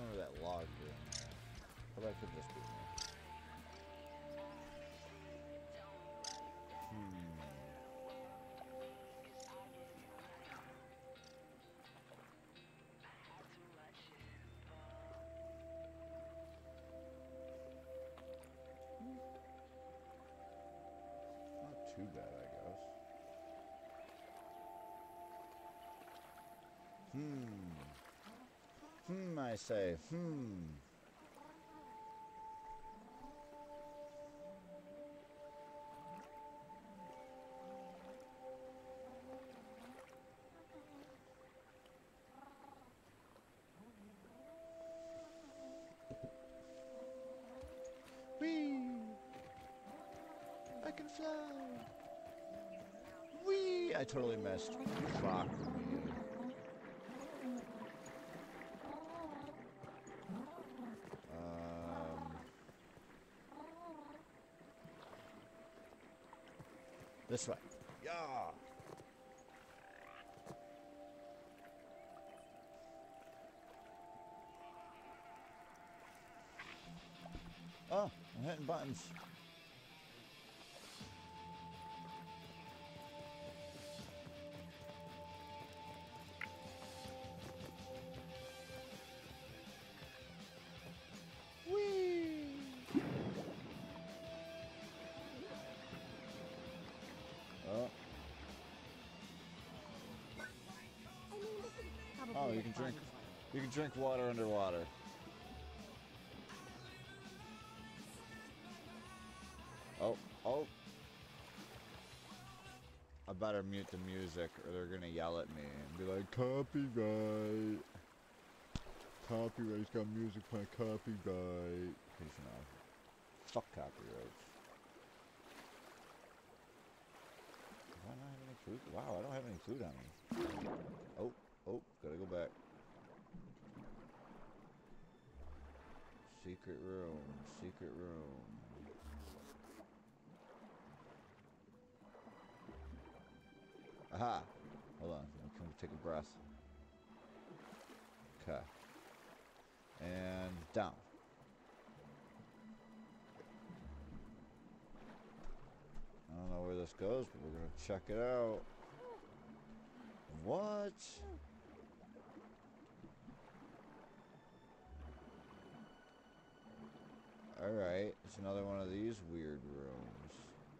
remember that log being there. But that could just be me. Not too bad, I guess. I say, Whee! I can fly! Whee! I totally missed. Fuck me. This way. Yeah! Oh, I'm hitting buttons. Whee! Oh. Oh, you can drink water underwater. Oh. I better mute the music or they're gonna yell at me and be like, copyright. Copyright's got music playing, copyright. Because, you know, fuck copyrights. Do I not have any food? Wow, I don't have any food on me. Oh, gotta go back. Secret room. Aha! Hold on, I'm take a breath. Okay. And down. I don't know where this goes, but we're gonna check it out. What? Alright, it's another one of these weird rooms.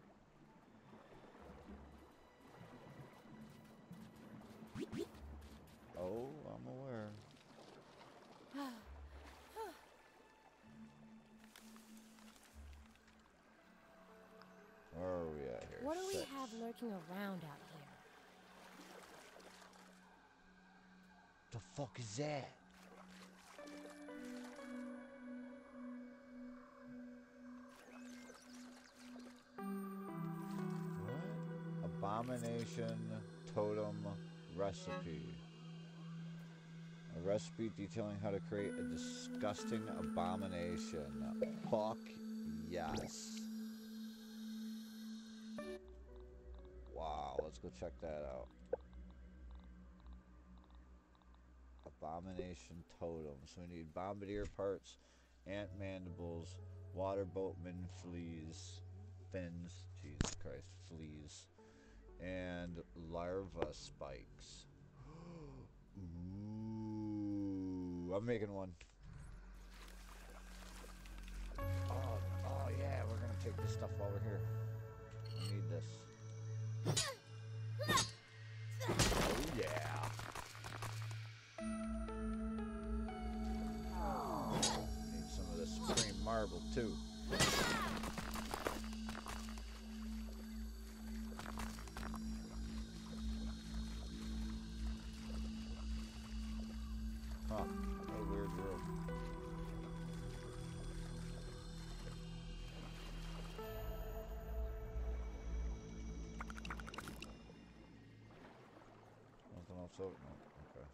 Oh, I'm aware. Where are we at here? What do we have lurking around out here? The fuck is that? What? Abomination totem recipe. A recipe detailing how to create a disgusting abomination. Fuck yes. Wow, let's go check that out. Abomination totem. So we need bombardier parts, ant mandibles, water boatman fins, Jesus Christ, fleas, and larva spikes. Ooh, I'm making one. Oh yeah, we're gonna take this stuff over here. I need this. Oh yeah. Need some of this supreme marble too. Huh, what a weird room. Nothing else open? No, okay.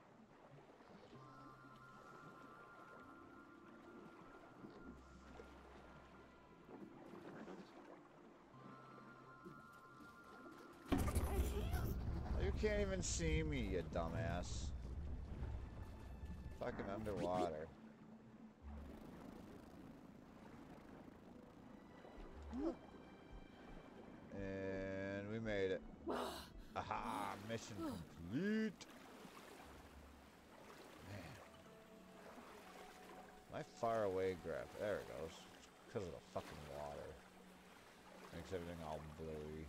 You can't even see me, you dumbass. Fucking underwater. And we made it. Aha! Mission complete. Man. My far away graph. There it goes. It's because of the fucking water. Makes everything all blurry.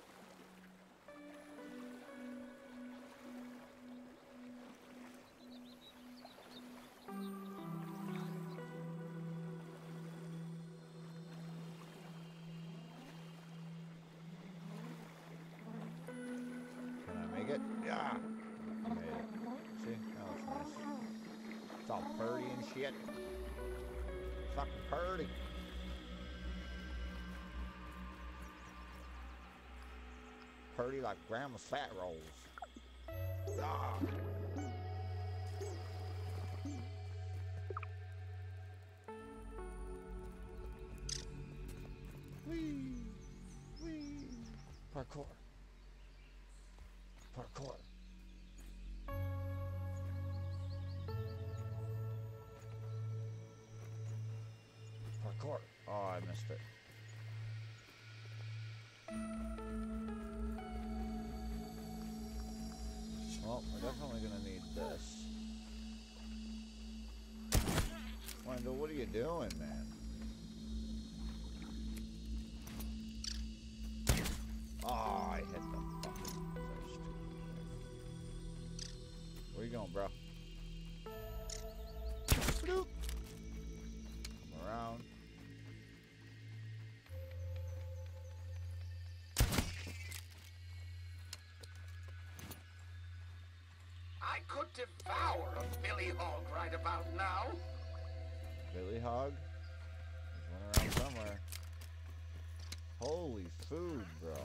Can I make it? Yeah! I made it. See? That looks nice. It's all purdy and shit. Fucking purdy. Purdy like grandma's fat rolls. Ah. Whee! Whee! Parkour. Parkour. Parkour. Oh, I missed it. Well, we're definitely gonna need this. Wendell, what are you doing, man? Oh, I hit the fucking first. Where you going, bro? Come around. I could devour a Billy Hog right about now. Billy Hog? There's one around somewhere. Holy food, bro.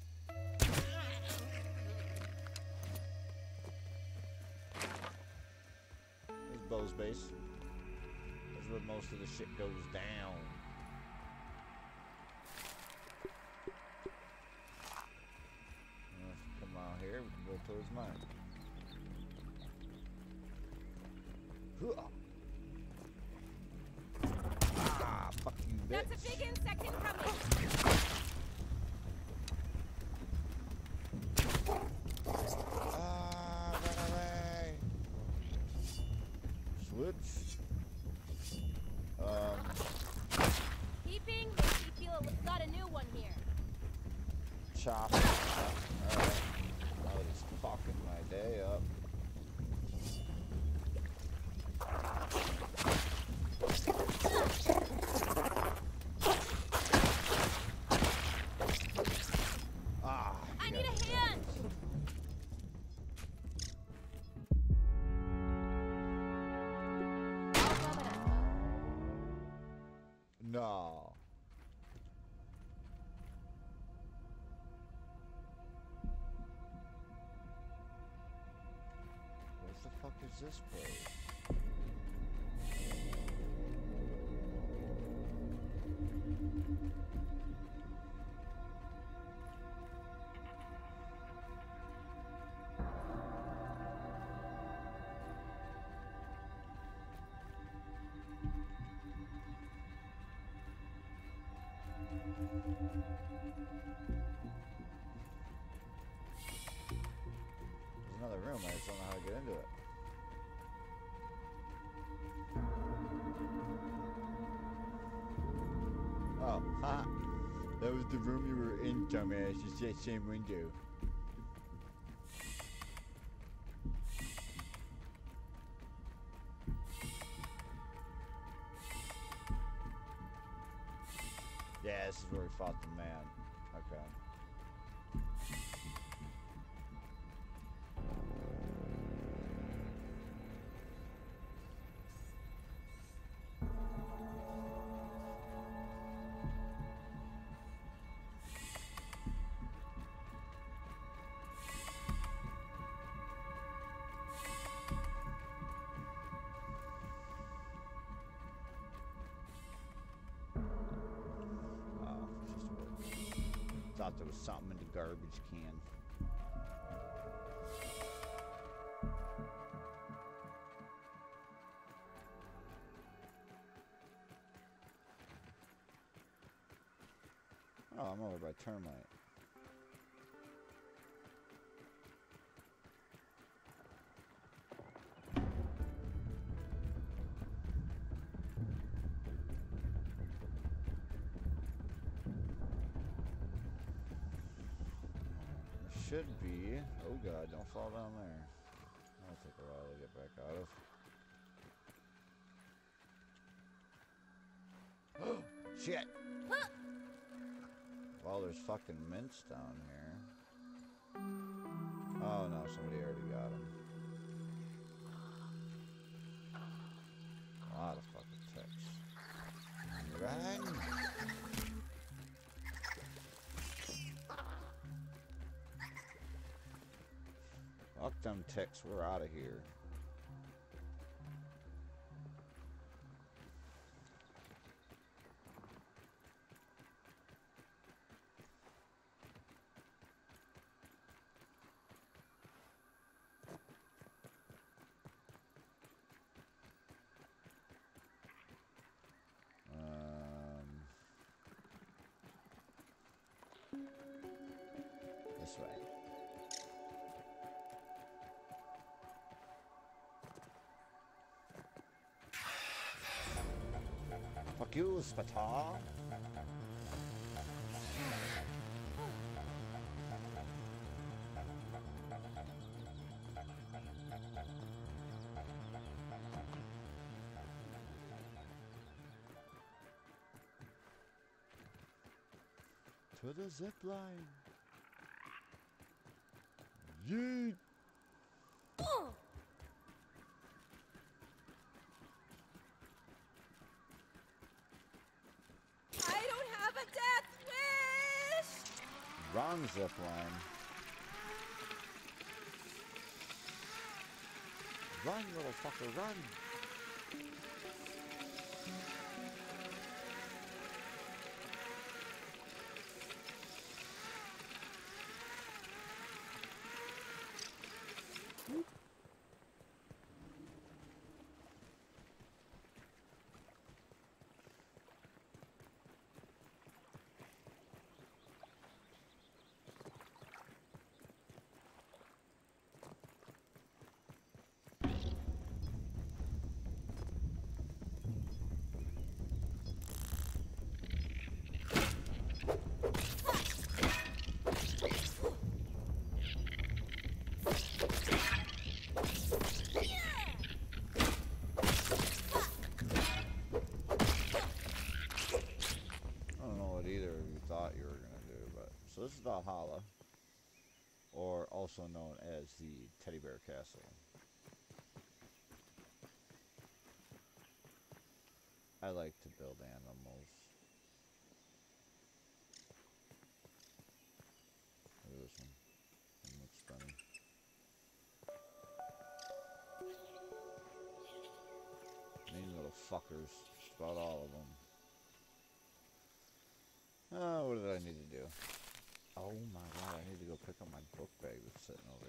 There's Bo's base. That's where most of the shit goes down. Come out here, we can go towards mine. Ah, fuck you, bitch. That's a big insect incoming. Ah, run away. Switch. Keeping makes me feel got a new one here. Chop. Alright. Oh, it's fucking my day up. Ah. I need a hand. No. What the fuck is this place? There's another room, I just don't know how to get into it. Oh, ha! That was the room you were in, dumbass. It's that same window. Yeah, this is where we fought the man. Okay. Thought there was something in the garbage can. I'm over by termite. Should be. Oh god, don't fall down there. That'll take a while to get back out of. Shit! Well, there's fucking mints down here. Oh no, somebody already got him. A lot of fucking ticks. Run! Fuck them ticks, we're out of here. This way. Fuck you, Spatar. To the zip line. Yeet. Wrong zip line. Run, little fucker, run! So this is Valhalla, or also known as the Teddy Bear Castle. I like to build animals. Look at this one. It looks funny. Mean little fuckers. Just about all of them. Oh, what did I need to do? Oh my god, I need to go pick up my book bag that's sitting over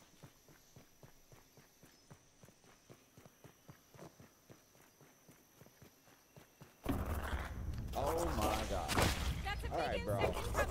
here. Oh my god. Alright, bro.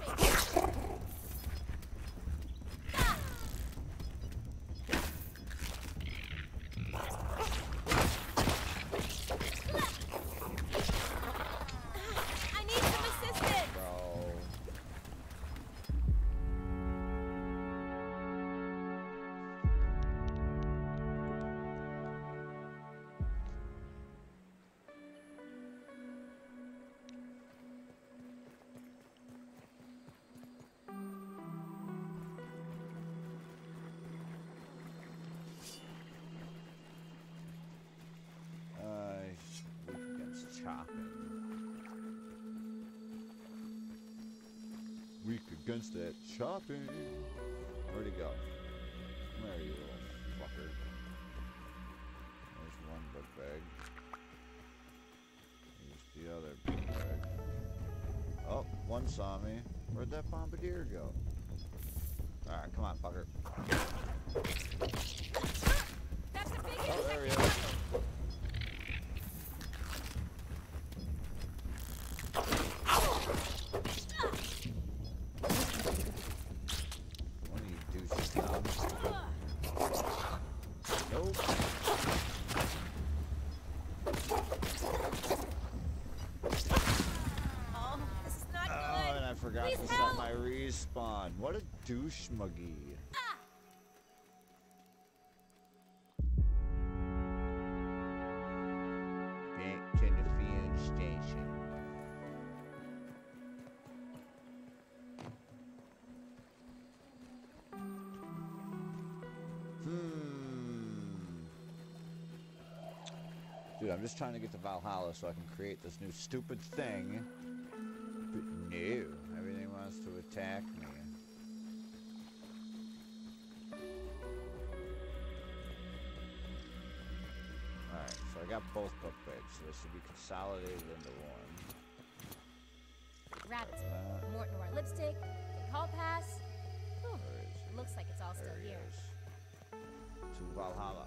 Weak against that chopping. Where'd he go? Come here, you little fucker. There's one book bag. Here's the other book bag. Oh, one saw me. Where'd that bombardier go? Alright, come on, fucker. That's a big oh, there he is. forgot to Please set help! my respawn. What a douche muggy. Back to the field station. Dude, I'm just trying to get to Valhalla so I can create this new stupid thing. But no, everything wants to attack me. Alright, so I got both upgrades, so they should be consolidated into one. Rabbit's foot, Mort Noir lipstick, the call pass. Whew. Where is he? Looks like it's all still There he here. is. To Valhalla.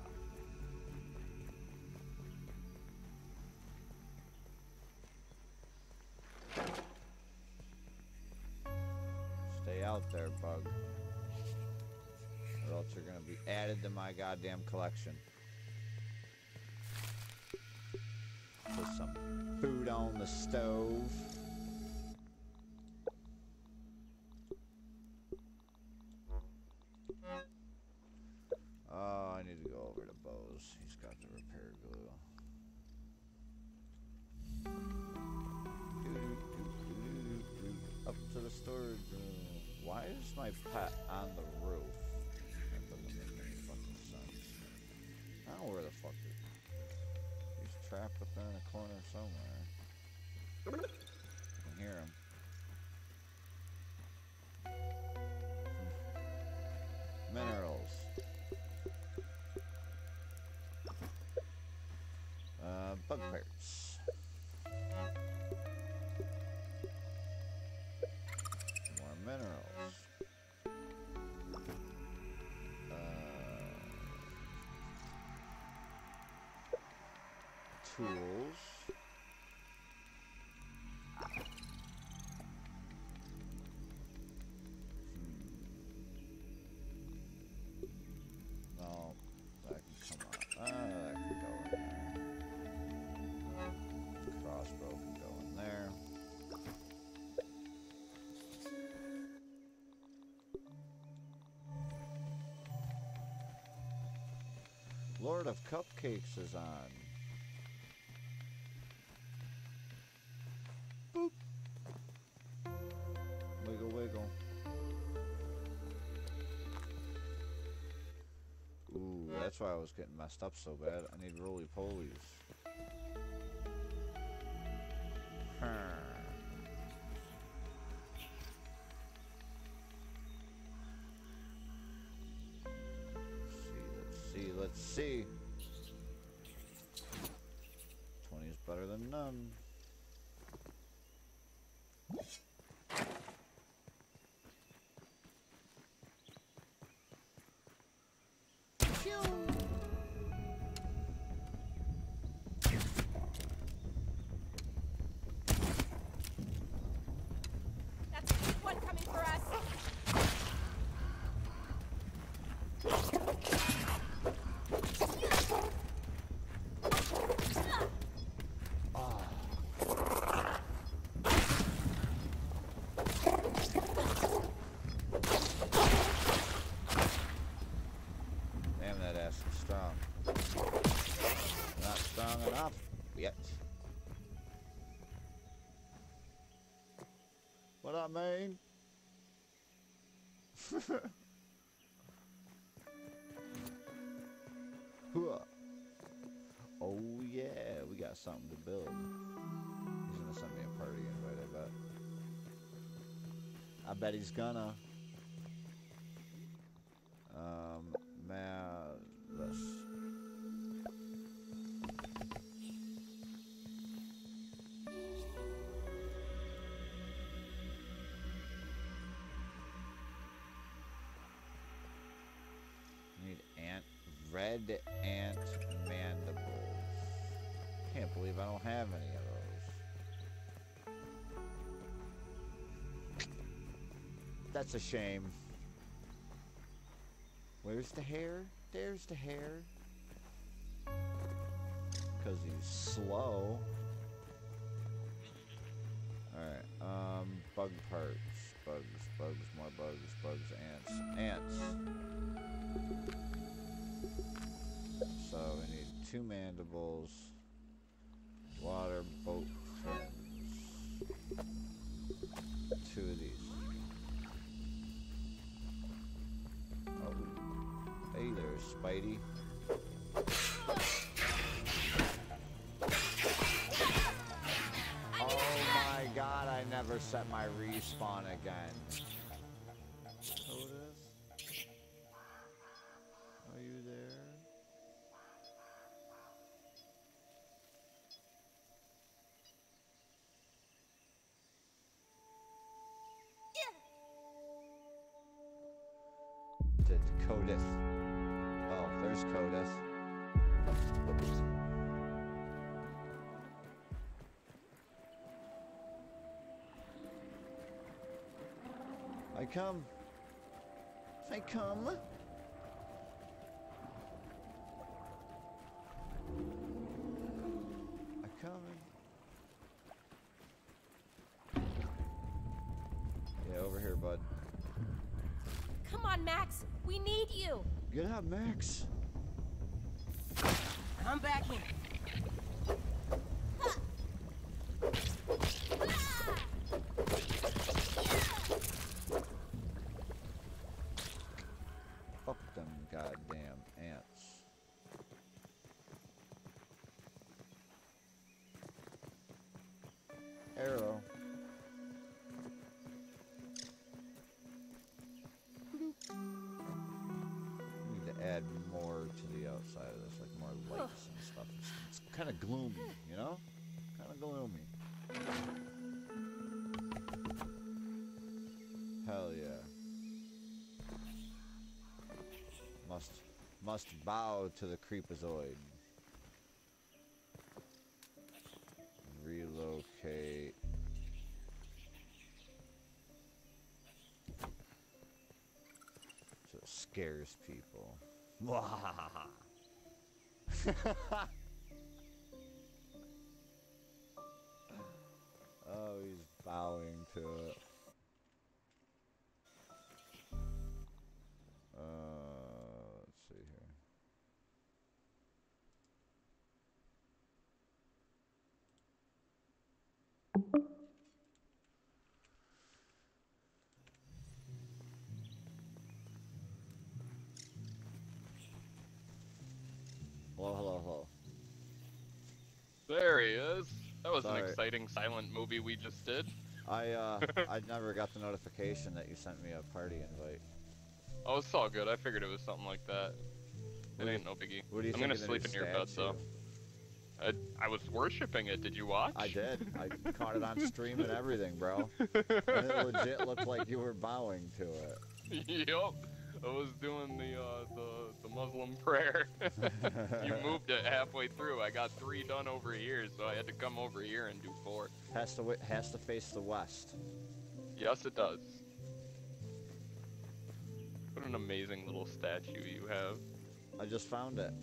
Stay out there, bug. Or else you're gonna be added to my goddamn collection. Put some food on the stove. Oh, I need to go over to Bose. He's got the repair glue. Up to the storage room. Why is my pet on the roof? That doesn't make any fucking sense. I don't know where the fuck he's trapped up there in a corner somewhere. I can hear him. Minerals. Bug parts. More minerals. Tools. No, that can come out. That can go in there. Crossbow can go in there. Lord of Cupcakes is on. Boop. Wiggle, wiggle. Ooh, that's why I was getting messed up so bad. I need roly-polies. Let's see. 20 is better than none. That's a big one coming for us. Damn, that ass is strong. Not strong enough yet. What up, man? Hooah. Oh yeah, we got something to build. He's gonna send me a party invite, I bet. I bet he's gonna. Man, this. Need red ant mandibles. Can't believe I don't have any of those. That's a shame. Where's the hair? There's the hair. Because he's slow. Alright, bug parts. more bugs, ants. So we need 2 mandibles, water boat fins, 2 of these. Oh, hey there, Spidey. Oh my god, I never set my respawn again. Otis? Are you there? Did Codith. Oh, there's Codith. I come. I come. I coming. Yeah, over here, bud. Come on, Max. We need you. Get up, Max. I'm back in. Fuck them goddamn ants. Arrow. Need to add more to the outside of this, like more lights and stuff. It's kind of gloomy, you know? Kind of gloomy. Hell yeah. Must bow to the creepazoid. Relocate. So it scares people. Oh, he's bowing to it. Let's see here. Hello. There he is. That was Sorry. an exciting silent movie we just did. I never got the notification that you sent me a party invite. Oh, it's all good. I figured it was something like that. It What do ain't you- no biggie. What do you I'm think gonna of the sleep new in your bed, statue? though. I was worshipping it. Did you watch? I did. I caught it on stream and everything, bro. And it legit looked like you were bowing to it. Yup. I was doing the Muslim prayer. You moved it halfway through. I got 3 done over here, so I had to come over here and do 4. Has to face the west. Yes, it does. What an amazing little statue you have. I just found it.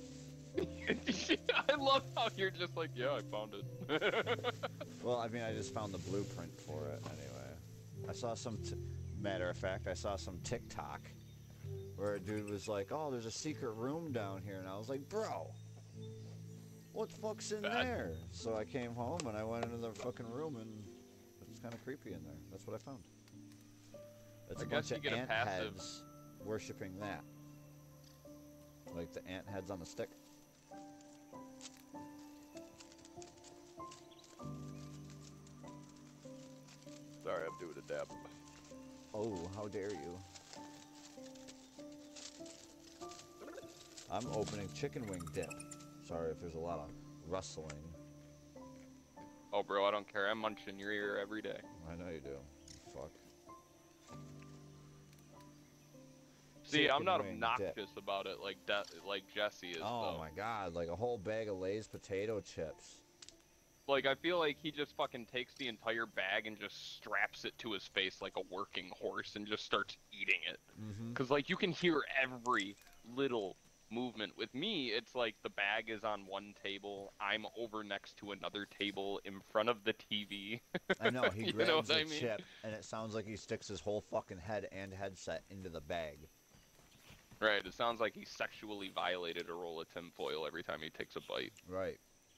I love how you're just like, yeah, I found it. Well, I mean, I just found the blueprint for it anyway. I saw some, matter of fact, I saw some TikTok where a dude was like, oh, there's a secret room down here. And I was like, bro, what the fuck's in there? So I came home and I went into the fucking room and it's kind of creepy in there. That's what I found. It's I a guess bunch you of get a ant passive. heads worshipping that. Like the ant heads on the stick. Sorry, I'm doing a dab. Oh, how dare you. I'm opening chicken wing dip. Sorry if there's a lot of rustling. Oh, bro, I don't care. I munch in your ear every day. I know you do. Fuck. See, I'm Chicken not wing obnoxious dip. about it like like Jesse is. Oh though. my god, like a whole bag of Lay's potato chips. Like, I feel like he just fucking takes the entire bag and just straps it to his face like a working horse and just starts eating it. Mm-hmm. Cause like you can hear every little movement. With me, it's like the bag is on one table, I'm over next to another table in front of the TV. I know, he You grabs know what the I mean? chip, and it sounds like he sticks his whole fucking head and headset into the bag. Right, it sounds like he sexually violated a roll of tinfoil every time he takes a bite. Right.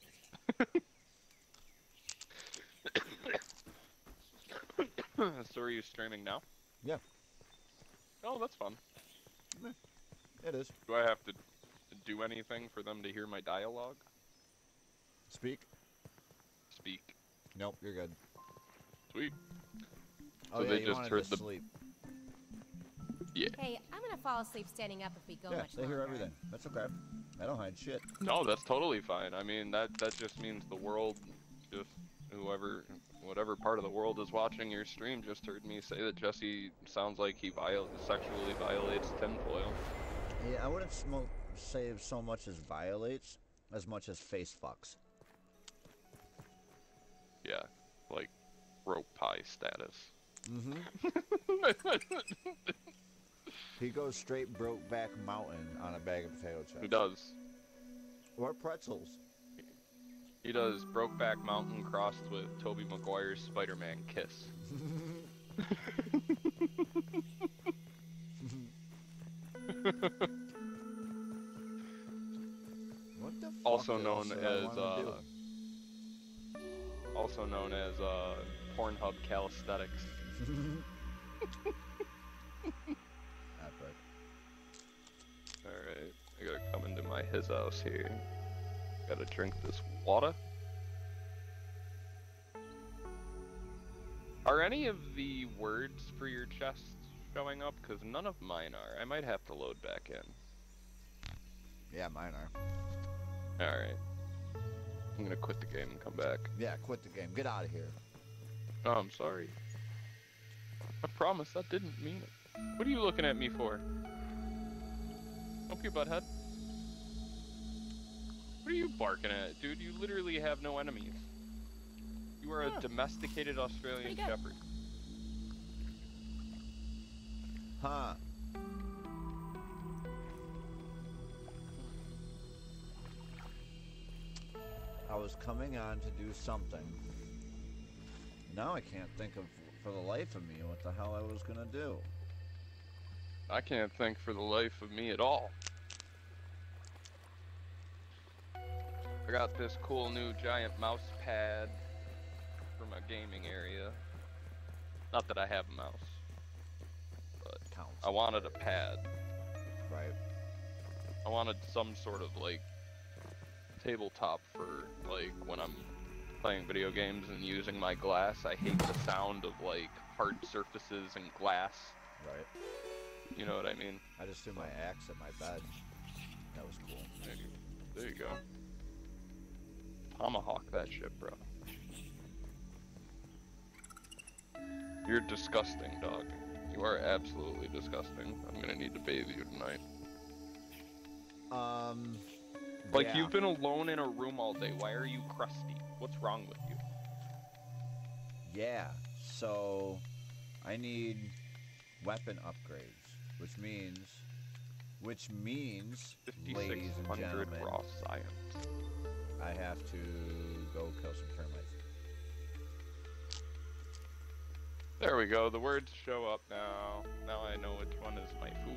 So are you streaming now? Yeah, Oh, that's fun. it is. Do I have to do anything for them to hear my dialogue? Speak? Speak. Nope, you're good. Sweet. Oh, So yeah, they you just wanted heard to the- sleep. Yeah. Hey, I'm gonna fall asleep standing up if we go Yeah, much they longer. hear everything. That's okay. I don't hide shit. No, that's totally fine. I mean, that just means the world, just whatever part of the world is watching your stream just heard me say that Jesse sounds like he sexually violates tinfoil. Yeah, I wouldn't say so much as violates, as much as face fucks. Yeah, like rope pie status. Mm-hmm. He goes straight Brokeback Mountain on a bag of potato chips. Who does? Or pretzels. He does Brokeback Mountain crossed with Tobey Maguire's Spider-Man kiss. What the fuck Also else known did I as wanna do? Pornhub calisthenics. Epic. Alright, I gotta come into his house here. Gotta drink this water. Are any of the words for your chest showing up? Because none of mine are. I might have to load back in. Yeah, mine are. Alright. I'm gonna quit the game and come back. Yeah, quit the game. Get out of here. Oh, I'm sorry. I promise that didn't mean it. What are you looking at me for? Okay, butthead. What are you barking at, dude? You literally have no enemies. You are a domesticated Australian Pretty good. Shepherd. Huh. I was coming on to do something. Now I can't think of, for the life of me, what the hell I was gonna do. I can't think for the life of me at all. I got this cool new giant mouse pad for my gaming area. Not that I have a mouse, but Counts. I wanted a pad. Right. I wanted some sort of like tabletop for like when I'm playing video games and using my glass. I hate the sound of like hard surfaces and glass. Right. You know what I mean? I just threw my axe at my bed. That was cool. There you go. Tomahawk that shit, bro. You're disgusting, dog. You are absolutely disgusting. I'm gonna need to bathe you tonight. Like, yeah. you've been alone in a room all day. Why are you crusty? What's wrong with you? Yeah, so I need weapon upgrades, which means, ladies and 5600 gentlemen, raw science. I have to go kill some termites. There we go. The words show up now. Now I know which one is my food.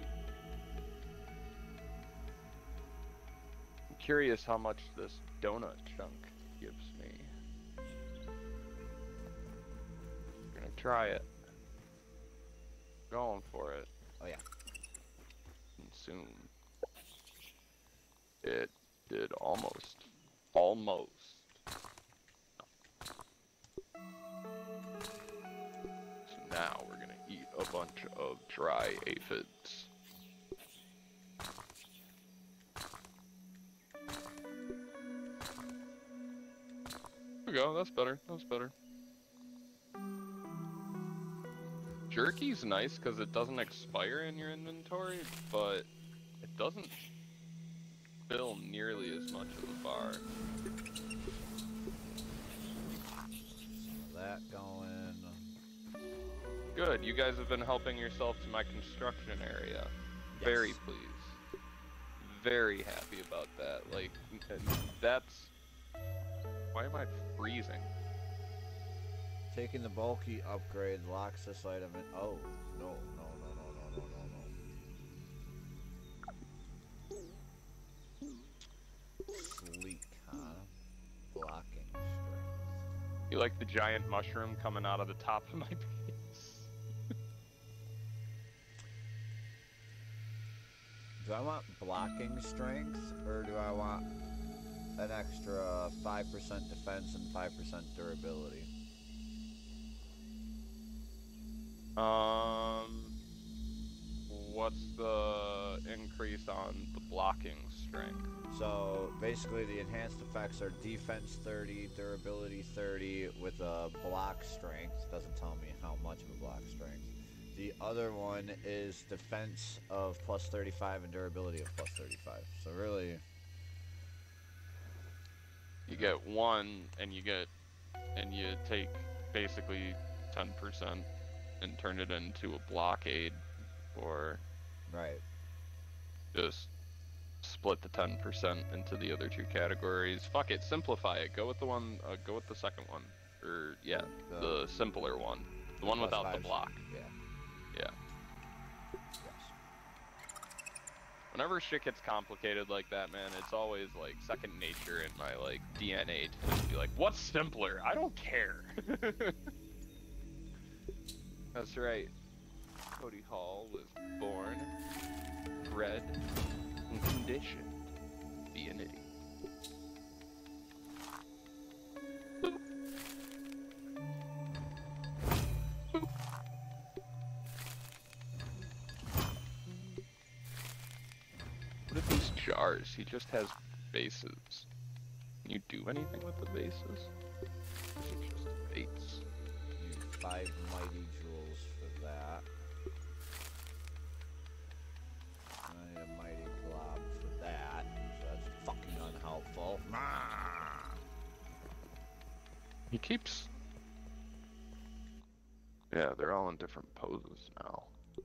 I'm curious how much this donut chunk gives me. Gonna try it. Going for it. Oh yeah. And soon. It did almost. Almost. So now we're gonna eat a bunch of dry aphids. There we go, that's better, that's better. Jerky's nice because it doesn't expire in your inventory, but it doesn't fill nearly as much of the bar. That going. Good, you guys have been helping yourself to my construction area. Yes. Very pleased. very happy about that. Like, that's... Why am I freezing? Taking the bulky upgrade locks this item in. Oh, no. Sleek, huh? Blocking strength. You like the giant mushroom coming out of the top of my base? Do I want blocking strength, or do I want an extra 5% defense and 5% durability? What's the increase on the blocking strength? So basically the enhanced effects are defense 30, durability 30 with a block strength. Doesn't tell me how much of a block strength. The other one is defense of plus 35 and durability of plus 35. So really... You get one, and you take basically 10% and turn it into a blockade, or right. Just split the 10% into the other two categories. Fuck it, simplify it. Go with the one. Go with the second one, or yeah, the simpler one, the one without the block. Yeah. Yeah. Yes. Whenever shit gets complicated like that, man, it's always like second nature in my like DNA to just be like, what's simpler? I don't care. That's right. Cody Hall was born, bred, and conditioned to be an idiot. What are these jars? He just has bases. Can you do anything with the bases? Or is it just baits? Need 5 mighty jewels for that. I need a mighty glob for that. So that's fucking unhelpful. He keeps... Yeah, they're all in different poses now.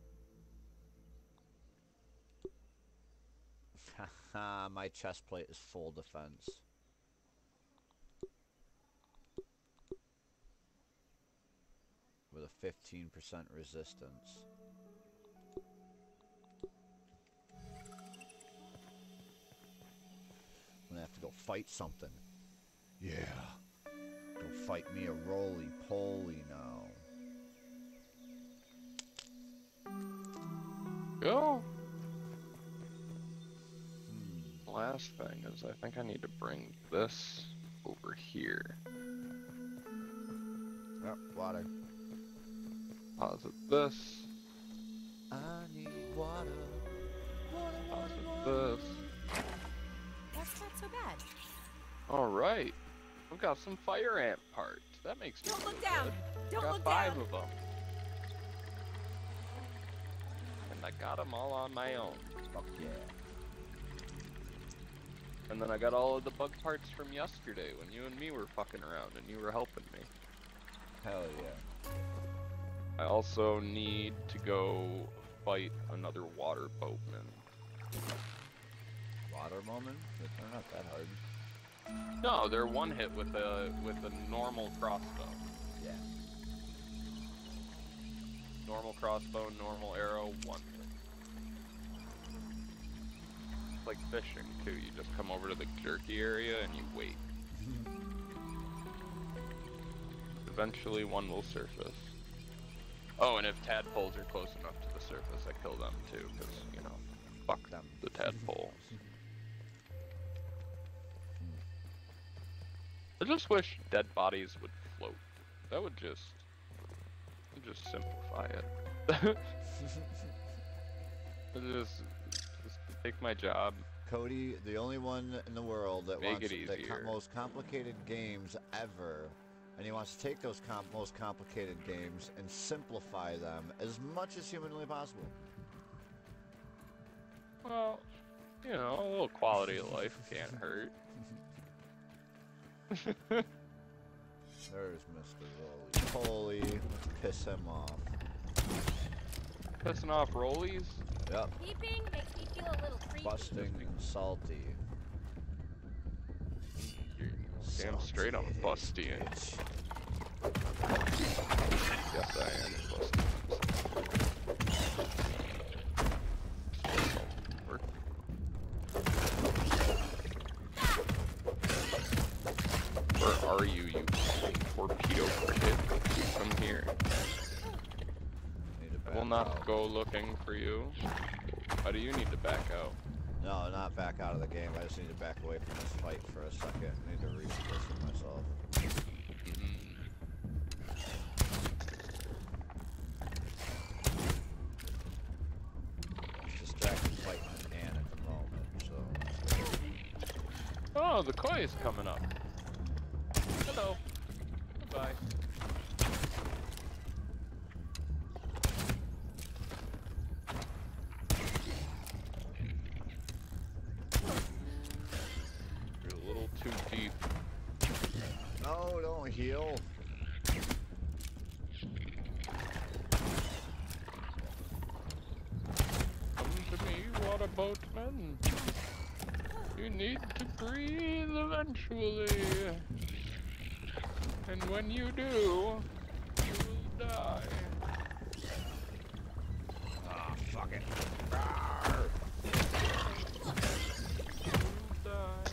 My chest plate is full defense. With a 15% resistance. I'm gonna have to go fight something. Yeah. Go fight me a roly-poly now. Go! Last thing is I think I need to bring this over here. Yep, water. Deposit this. I need water. Deposit this. That's not so bad. Alright. We've got some fire ant parts. That makes me Don't feel look down. good. Don't Got look 5 down. of them. And I got them all on my own. Fuck yeah. And then I got all of the bug parts from yesterday when you and me were fucking around and you were helping me. Hell yeah. I also need to go fight another water boatman. Water moment? They're not that hard. No, they're one hit with a normal crossbow. Yeah. Normal crossbow, normal arrow, one hit. It's like fishing too. You just come over to the jerky area and you wait. Eventually one will surface. Oh, and if tadpoles are close enough to the surface, I kill them too, because, you know, fuck them, the tadpoles. I just wish dead bodies would float. That would just simplify it. just take my job. Cody, the only one in the world that Make wants it the easier. most complicated games ever, and he wants to take those most complicated games and simplify them as much as humanly possible. Well, you know, a little quality of life can't hurt. There's Mr. Roly-Poly. Let's piss him off. pissing off rollies? Yep. Peeping makes me feel a little creepy. Busting and salty. You're damn straight I'm busty. Bitch. Yes, I am busty. Where are you, you fucking torpedo cricket? Come here. Need to I will back not out. go looking for you. Why do you need to back out? No, not back out of the game. I just need to back away from this fight for a second. I need to reposition myself. Distracted fighting an ant at the moment, so. Oh, the koi is coming up. Hello. Goodbye. You're a little too deep. No, don't heal. Come to me, water boatman. You need to breathe eventually. And when you do, you will die. Ah, fuck it. You will die.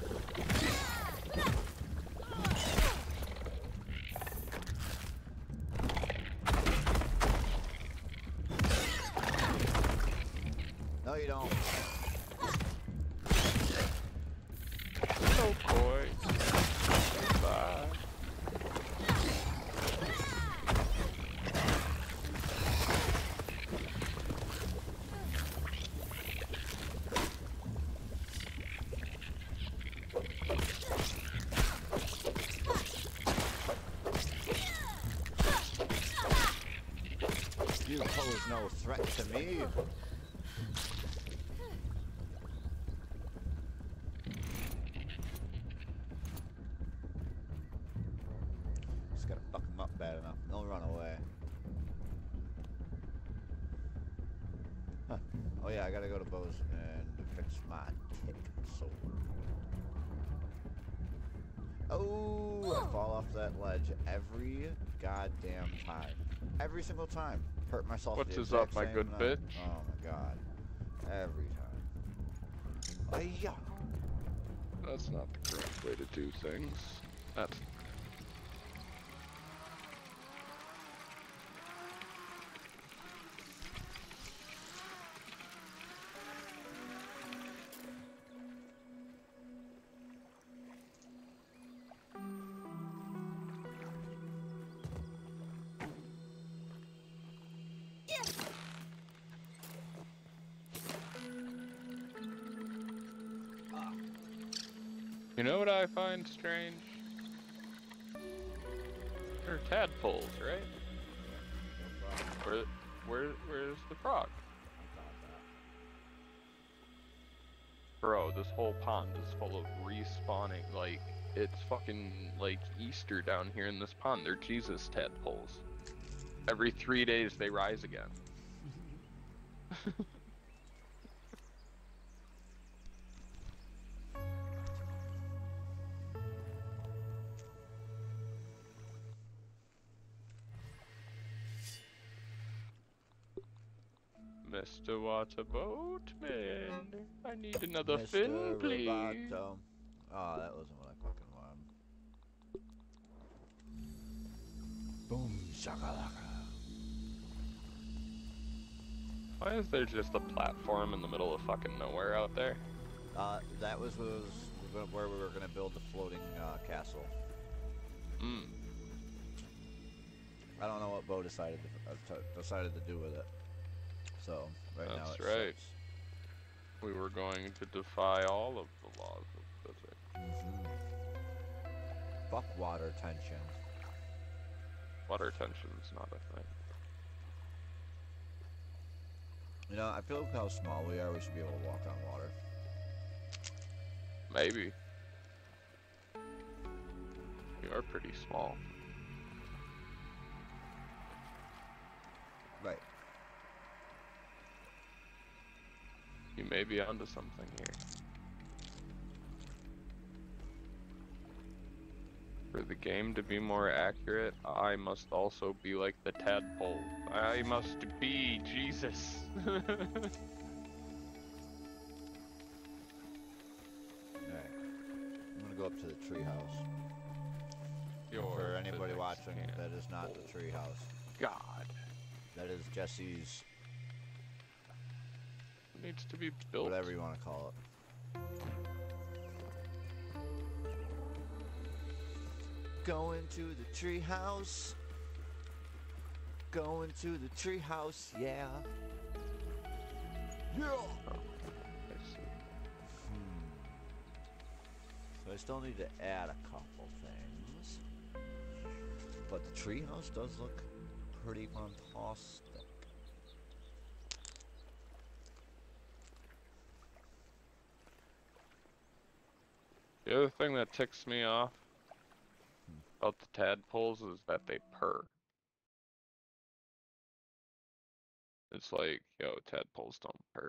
No, you don't. No koi. Goodbye. You pose no threat to me. Just gotta fuck him up bad enough. Don't run away. Huh. Oh yeah, I gotta go to Bose and fix my tick sword. Oh, I fall off that ledge every goddamn time. Every single time. Hurt myself. What the is up, exact my same good night. bitch? Oh my god. Every time. Ay-ya. That's not the correct way to do things. That's You know what I find strange? They're tadpoles, right? Where's the frog? Bro, this whole pond is full of respawning. Like, it's fucking like Easter down here in this pond. They're Jesus tadpoles. Every 3 days they rise again. Mr. Water Boatman, I need another fin, Mr. please. Roboto. Oh, that wasn't what I fucking wanted. Boom, shakalaka. Why is there just a platform in the middle of fucking nowhere out there? That was where we were gonna build the floating castle. Hmm. I don't know what Bo decided to do with it. So right now That's it right. sits. We were going to defy all of the laws of physics. Fuck water tension. Water tension's not a thing. You know, I feel like how small we are. We should be able to walk on water. Maybe. We are pretty small. Right. You may be onto something here. For the game to be more accurate, I must also be like the tadpole. I must be Jesus. Alright. I'm gonna go up to the treehouse. For anybody watching, that is not the treehouse. God. That is Jesse's, It needs to be built. whatever you want to call it. Going to the treehouse. Going to the treehouse, yeah. Yeah. I see. So I still need to add a couple things. But the treehouse does look pretty fantastic. The other thing that ticks me off about the tadpoles is that they purr. It's like, yo, tadpoles don't purr.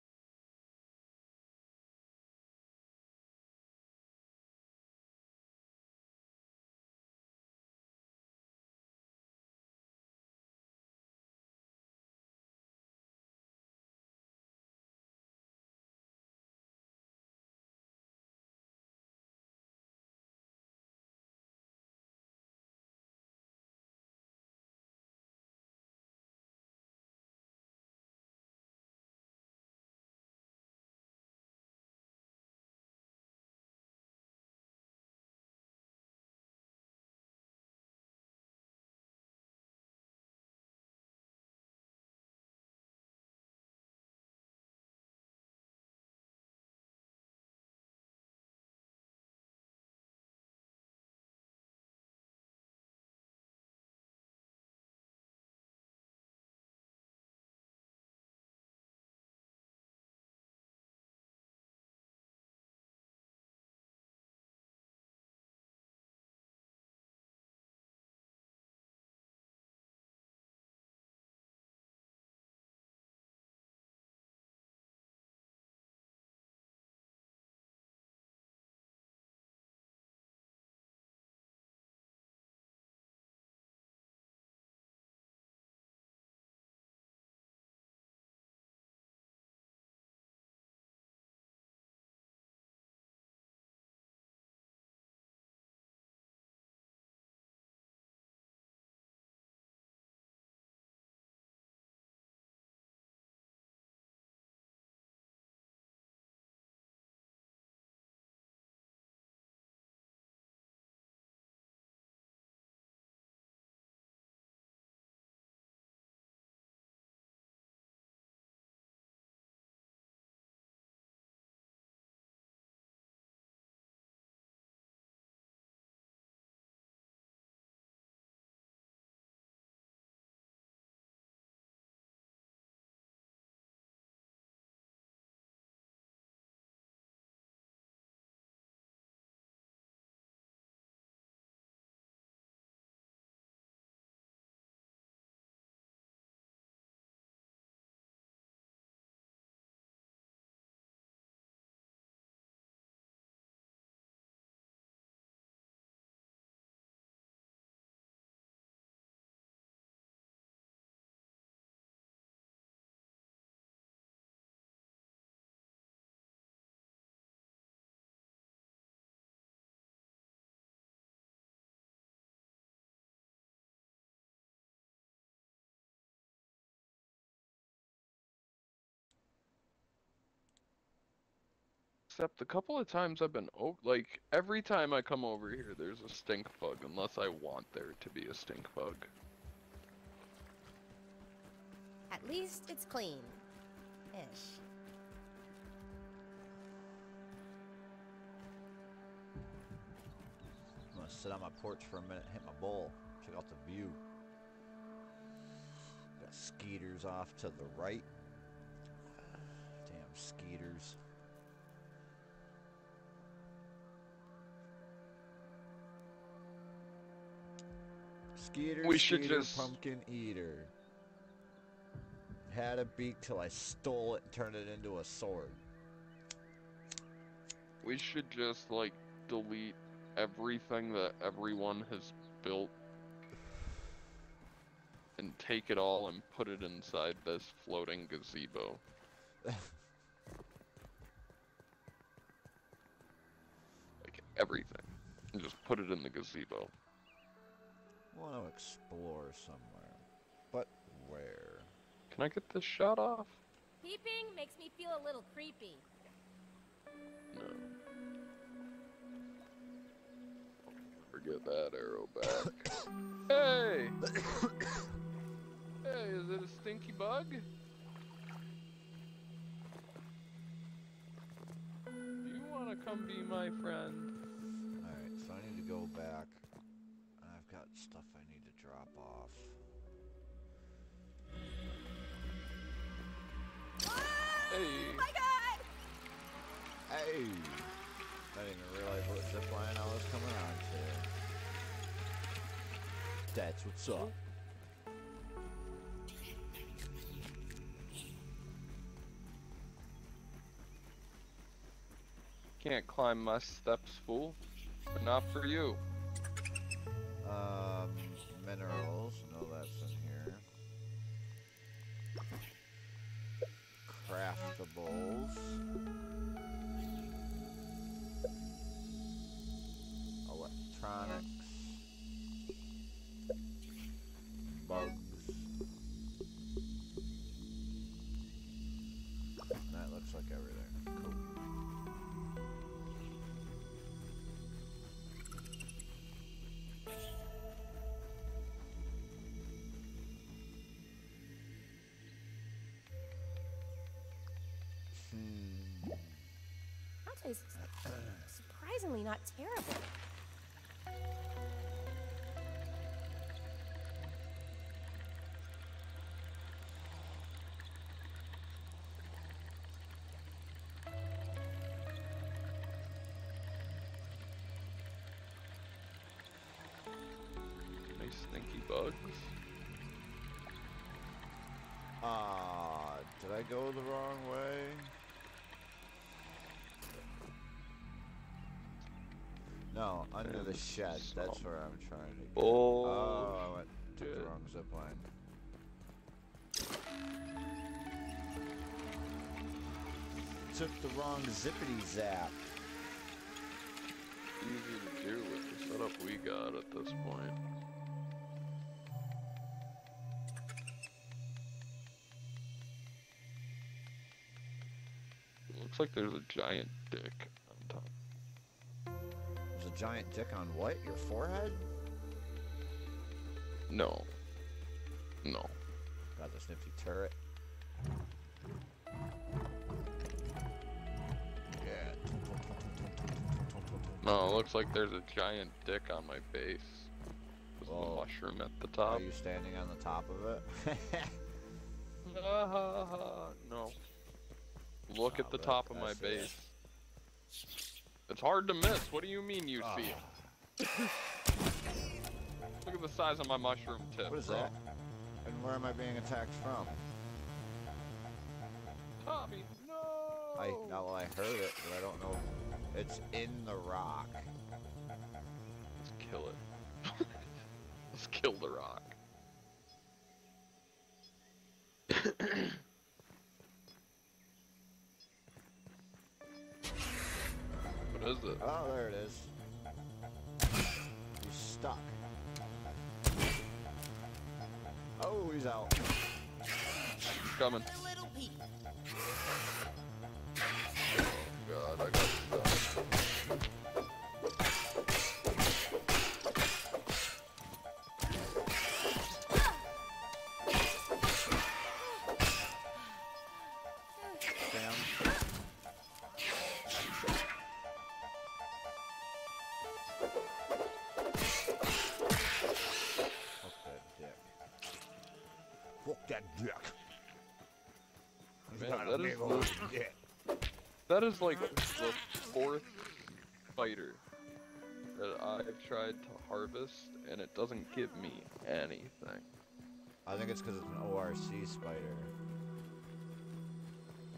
Except the couple of times I've been like, every time I come over here, there's a stink bug, unless I want there to be a stink bug. At least it's clean. Ish. I'm gonna sit on my porch for a minute, hit my bowl, check out the view. Got Skeeters off to the right. Damn Skeeters. Skeeter, We should Skeeter, just- pumpkin eater. had a beak till I stole it and turned it into a sword. We should just, like, delete everything that everyone has built and take it all and put it inside this floating gazebo. Like, everything. And just put it in the gazebo. I want to explore somewhere. But where? Can I get this shot off? Peeping makes me feel a little creepy. No. Forget that arrow back. Hey! Hey, is it a stinky bug? Do you want to come be my friend? Alright, so I need to go back. I've got stuff I need to drop off. Hey! My God! Hey! I didn't even realize what zipline I was coming on to. That's what's up. Can't climb my steps, fool. But not for you. Minerals. No, that's in here. Craftables. Electronics. Bugs. That looks like everything. Cool. That tastes surprisingly not terrible. Nice stinky bugs. Did I go the wrong way? No, under the shed. That's where I'm trying to get. Oh, I took the wrong zip line. Took the wrong zippity zap. Easy to do with the setup we got at this point. Looks like there's a giant dick on top. There's a giant dick on what? Your forehead? No. No. Got the snifty turret. Yeah. No, it looks like there's a giant dick on my base. There's Whoa. a mushroom at the top. Are you standing on the top of it? No. Look at the but top of my that's it. base. It's hard to miss. What do you mean you see it? Look at the size of my mushroom tip. What is bro. that? And where am I being attacked from? Tommy, no! I heard it, but I don't know. It's in the rock. Let's kill it. Let's kill the rock. What is it? Oh, there it is. He's stuck. Oh, he's out. He's coming. A little peep. God, I got stuck. Damn. Fuck that dick. He's Man, got a that is big old dick. That is like the fourth spider that I've tried to harvest, and it doesn't give me anything. I think it's because it's an ORC spider.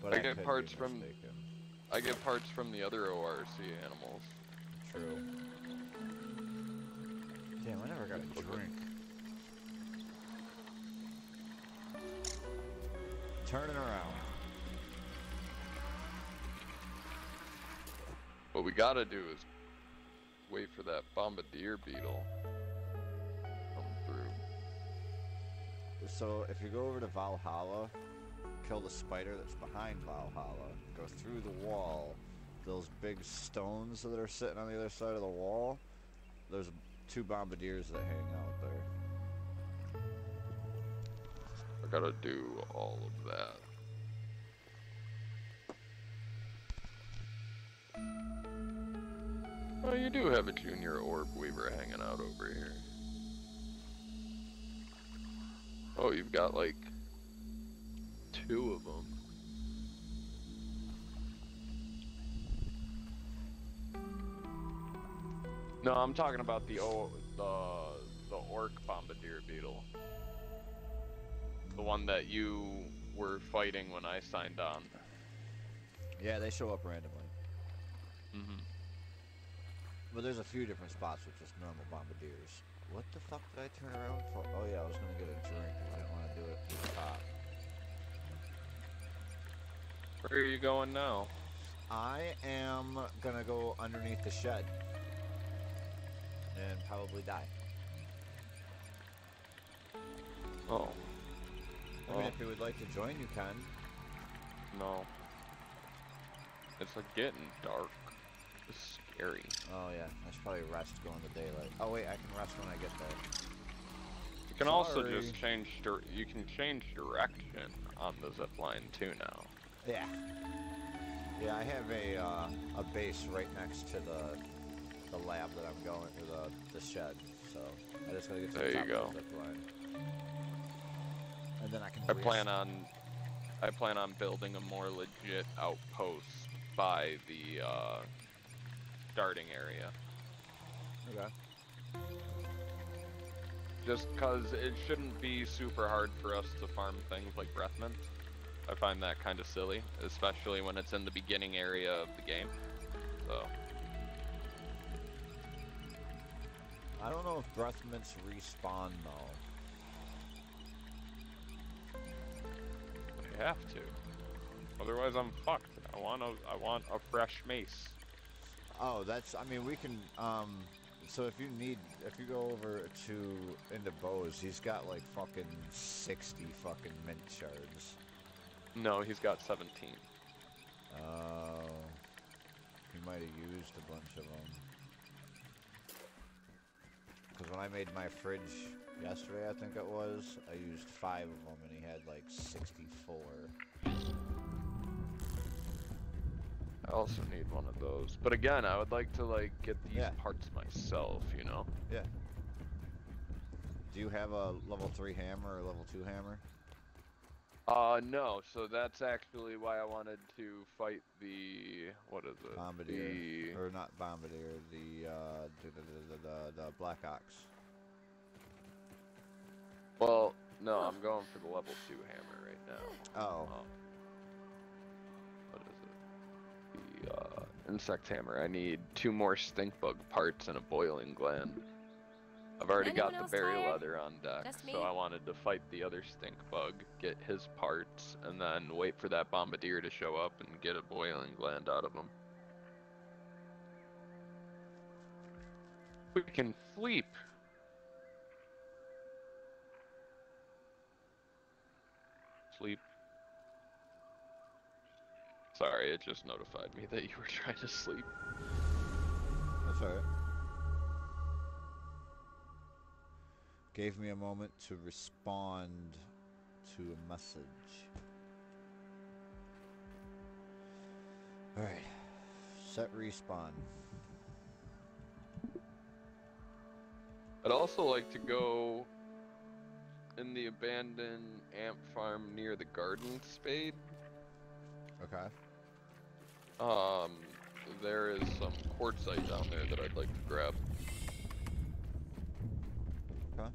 But I get could parts be from- mistaken. I get parts from the other ORC animals. True. Damn, I never got a drink. Turning around. What we gotta do is wait for that bombardier beetle come through. So if you go over to Valhalla, kill the spider that's behind Valhalla, go through the wall, those big stones that are sitting on the other side of the wall, there's 2 bombardiers that hang out there. I gotta do all of that. Well, you do have a junior orb weaver hanging out over here. Oh, you've got like 2 of them. No, I'm talking about the orc bombardier beetle. The one that you were fighting when I signed on. Yeah, they show up randomly. Mm-hmm. But there's a few different spots with just normal bombardiers. What the fuck did I turn around for? Oh yeah, I was gonna get a drink because I didn't want to do it through the top. Where are you going now? I am gonna go underneath the shed. And probably die. Oh. I mean, if you would like to join, you can. No. It's like getting dark. It's scary. Oh yeah, I should probably rest going to daylight. Oh wait, I can rest when I get there. You can also Sorry. just change you can change direction on the zip line too now. Yeah. Yeah, I have a base right next to the lab that I'm going, or the shed. So I just gotta get to There the you top go. of the zip line. And then I can. I plan on building a more legit outpost by the starting area. Okay. Just cause it shouldn't be super hard for us to farm things like breath mint. I find that kind of silly, especially when it's in the beginning area of the game. So. I don't know if breath mints respawn though. I have to. Otherwise I'm fucked. I want a fresh mace. Oh, that's. I mean, we can. So if you go over into Bose, he's got like fucking 60 fucking mint shards. No, he's got 17. Oh, he might have used a bunch of them. Because when I made my fridge yesterday, I think it was, I used 5 of them, and he had like 64. I also need one of those. But again, I would like to like get these Yeah. parts myself, you know? Yeah. Do you have a level 3 hammer or level 2 hammer? No, so that's actually why I wanted to fight the, what is it? Bombardier. Or not Bombardier, the Black Ox. Well, no, I'm going for the level 2 hammer right now. Oh. What is it? The, insect hammer. I need 2 more stink bug parts and a boiling gland. I've already got Anyone the else berry tired? leather on deck, Just me? so I wanted to fight the other stink bug, get his parts, and then wait for that bombardier to show up and get a boiling gland out of him. We can sleep. Sleep. Sorry, it just notified me that you were trying to sleep. That's alright. Gave me a moment to respond to a message. Alright. Set respawn. I'd also like to go in the abandoned ant farm near the garden spade. Okay. There is some quartzite down there that I'd like to grab. Okay.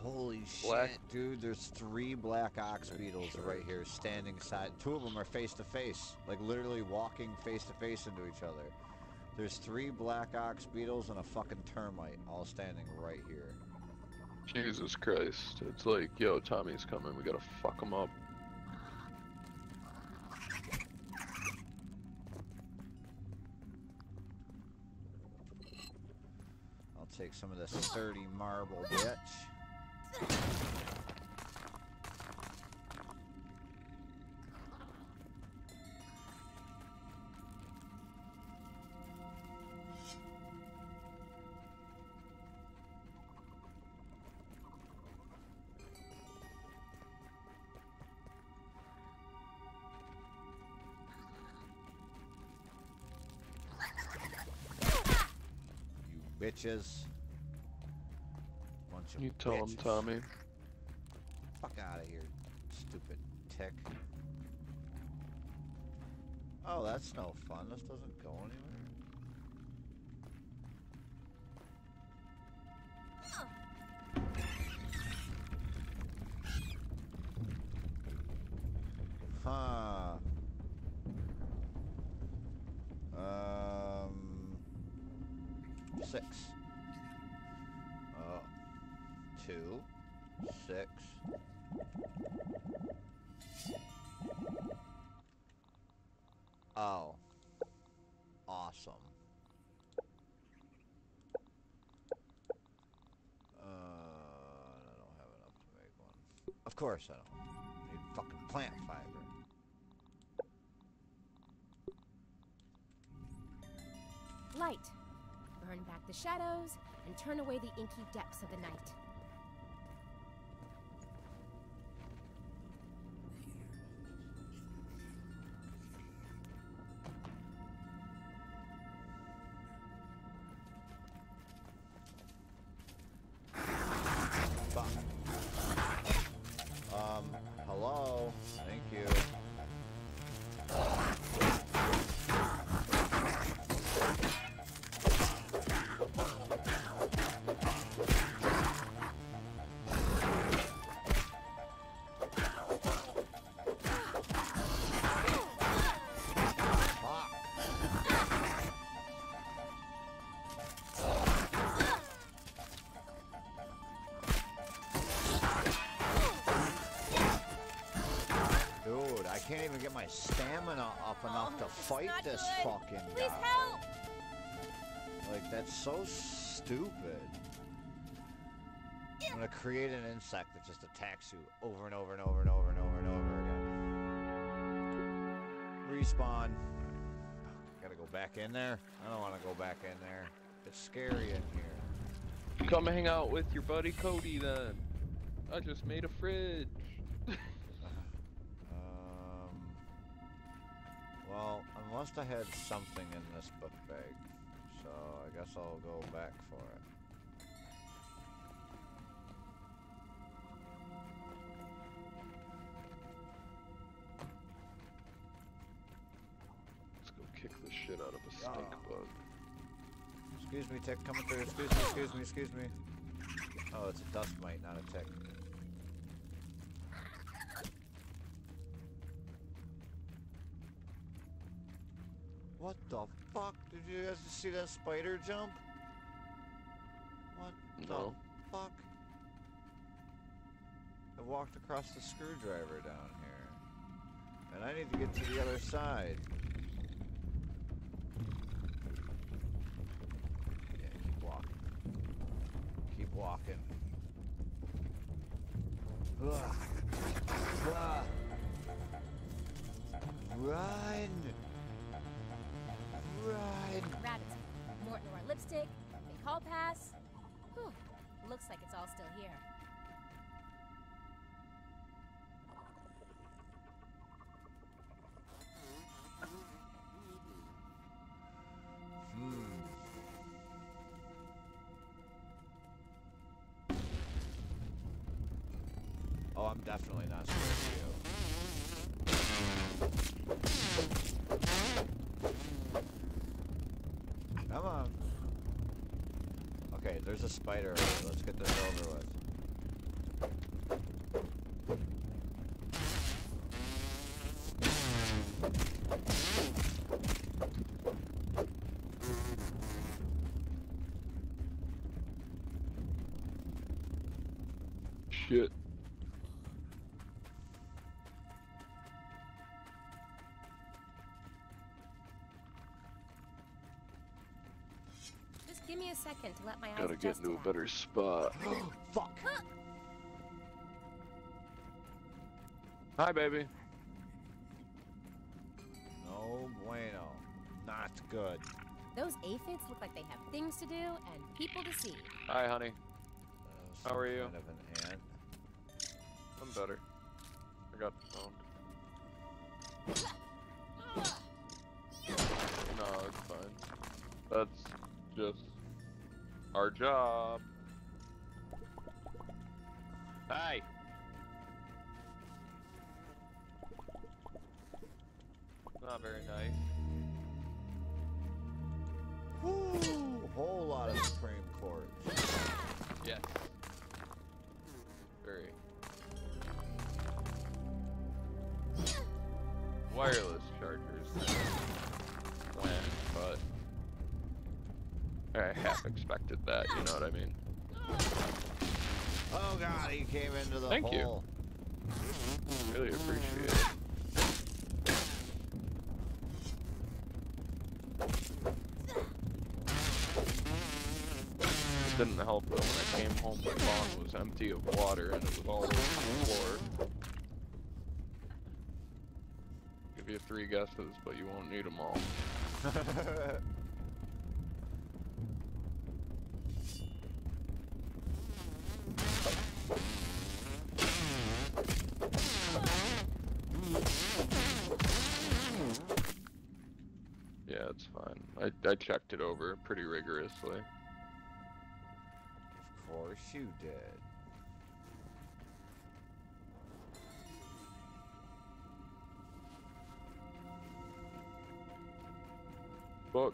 Holy Black- shit, dude, there's 3 black ox beetles right here standing side. 2 of them are face to face, like literally walking face to face into each other. There's 3 black ox beetles and a fucking termite all standing right here. Jesus Christ. It's like, yo, Tommy's coming. We gotta fuck him up. I'll take some of this sturdy marble, bitch. Bitches. Bunch of You tell him, bitches. Tommy. Fuck out of here, stupid tick. Oh, that's no fun. This doesn't go anywhere. Huh. 6. 2, 6. Oh. Awesome. I don't have enough to make one. Of course I don't. I need fucking plant fiber. Light. Burn back the shadows and turn away the inky depths of the night. Fuck. Hello? Thank you. Dude, I can't even get my stamina up enough to This is fight not this good. fucking Please guy. help! Like, that's so stupid. I'm gonna create an insect that just attacks you over and over and over and over and over and over again. Respawn. Gotta go back in there? I don't wanna go back in there. It's scary in here. Come hang out with your buddy Cody then. I just made a fridge. Well, I must have had something in this book bag, so I guess I'll go back for it. Let's go kick the shit out of a stink bug. Excuse me, tick, coming through. Excuse me, excuse me, excuse me. Oh, it's a dust mite, not a tick. What the fuck? Did you guys see that spider jump? What No. the fuck? I walked across the screwdriver down here. And I need to get to the other side. Yeah, keep walking. Keep walking. Ugh. Ah. Run! Run! Rabbits. Morton or lipstick. Big hall pass. Whew. Looks like it's all still here. Oh, I'm definitely not scared of you. Come on. Okay, there's a spider over here. Let's get this over with. shit. Just give me a second to let my eyes Gotta get adjust into to a that. better spot. Fuck. Hi, baby. No bueno. Not good. Those aphids look like they have things to do and people to see. Hi, honey. How are you? Kind of an ant. I'm better. I got phoned. No, it's fine. That's just our job. Hey! Not very nice. Woo! Whole lot of Supreme Court. Yes. Very. Wireless chargers. When, but I half expected that, you know what I mean? Oh god, he came into the Thank you. hole. Really appreciate it. It didn't help though when I came home my phone was empty of water and it was all over the floor. Give you 3 guesses, but you won't need them all. Yeah, it's fine. I checked it over pretty rigorously. Of course you did. Book.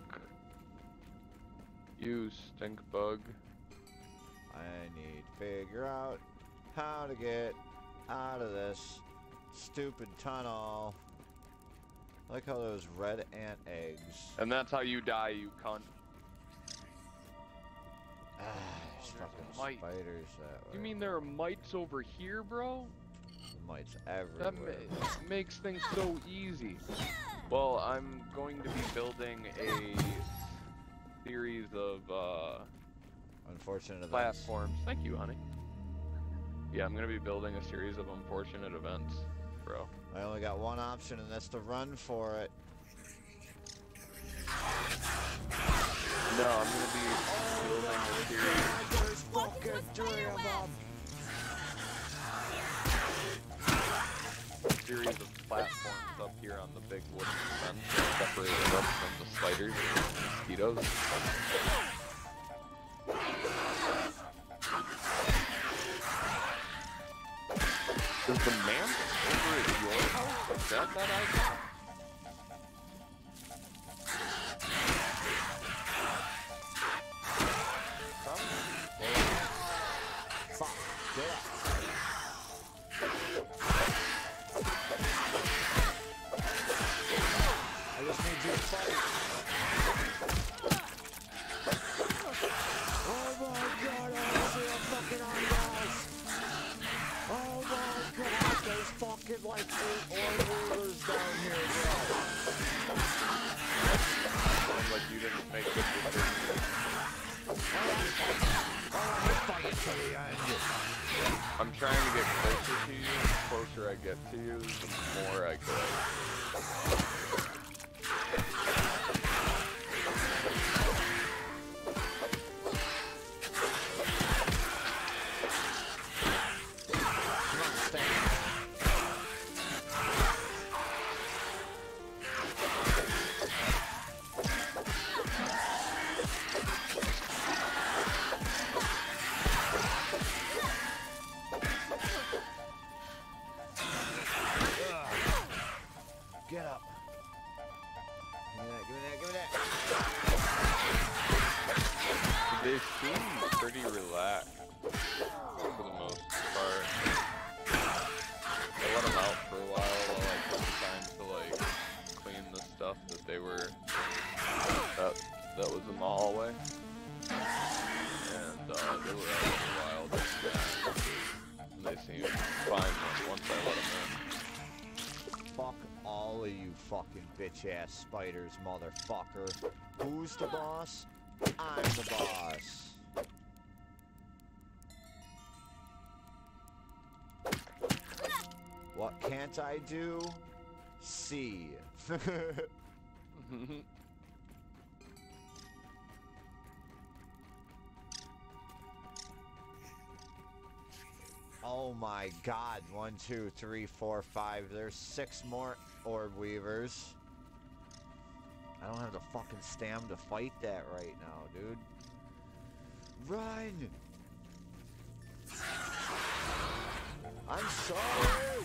You stink bug. I need to figure out how to get out of this stupid tunnel. I like how those red ant eggs. And that's how you die, you cunt. There's there's a fucking mite. spiders that way. You mean there are mites over here, bro? Mites That everywhere. makes things so easy. Well, I'm going to be building a series of Unfortunate events. platforms. Thank you, honey. Yeah, I'm gonna be building a series of unfortunate events, bro. I only got one option, and that's to run for it. No, I'm gonna be building a series. There's fucking 3 of them. Series of platforms up here on the big wooden fence that separate us from the spiders and mosquitoes. Does the man over at your house have that icon? Fuck, get up. I just need you to fight. Oh my god, I see a fucking eyebrows. Oh my god, there's fucking like 8 rulers down here, bro. Sounds like you didn't make good decisions. Alright, fight it to the end. I'm trying to get closer to you. The closer I get to you, the more I go. Come on, stay. Get up. Give me that, give me that, give me that. They seem pretty relaxed for the most part. I let them out for a while I took the time to like clean the stuff that they were that was in the hallway, and they were out for a while. And they seem fine once I let them in. Fuck all of you fucking bitch-ass spiders, motherfucker. Who's the boss? I'm the boss. What can't I do? See. Oh my god, 1, 2, 3, 4, 5. There's 6 more orb weavers. I don't have the fucking stamina to fight that right now, dude. Run! I'm sorry!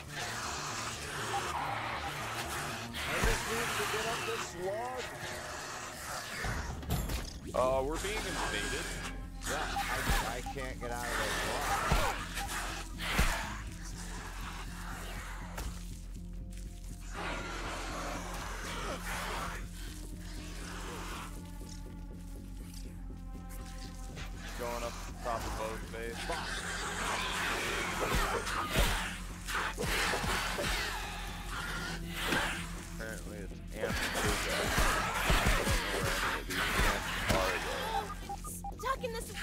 I just need to get up this log. We're being invaded. Yeah, I can't get out of this log. Going up the top of both base. Apparently it's Antifa. Stuck in this web!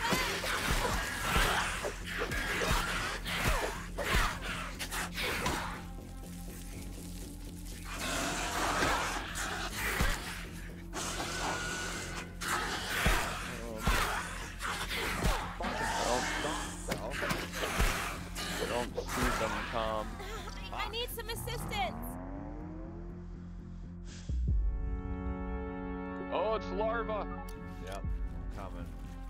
Don't see them, Tom. I need some assistance! Oh, it's larva! Yep, coming.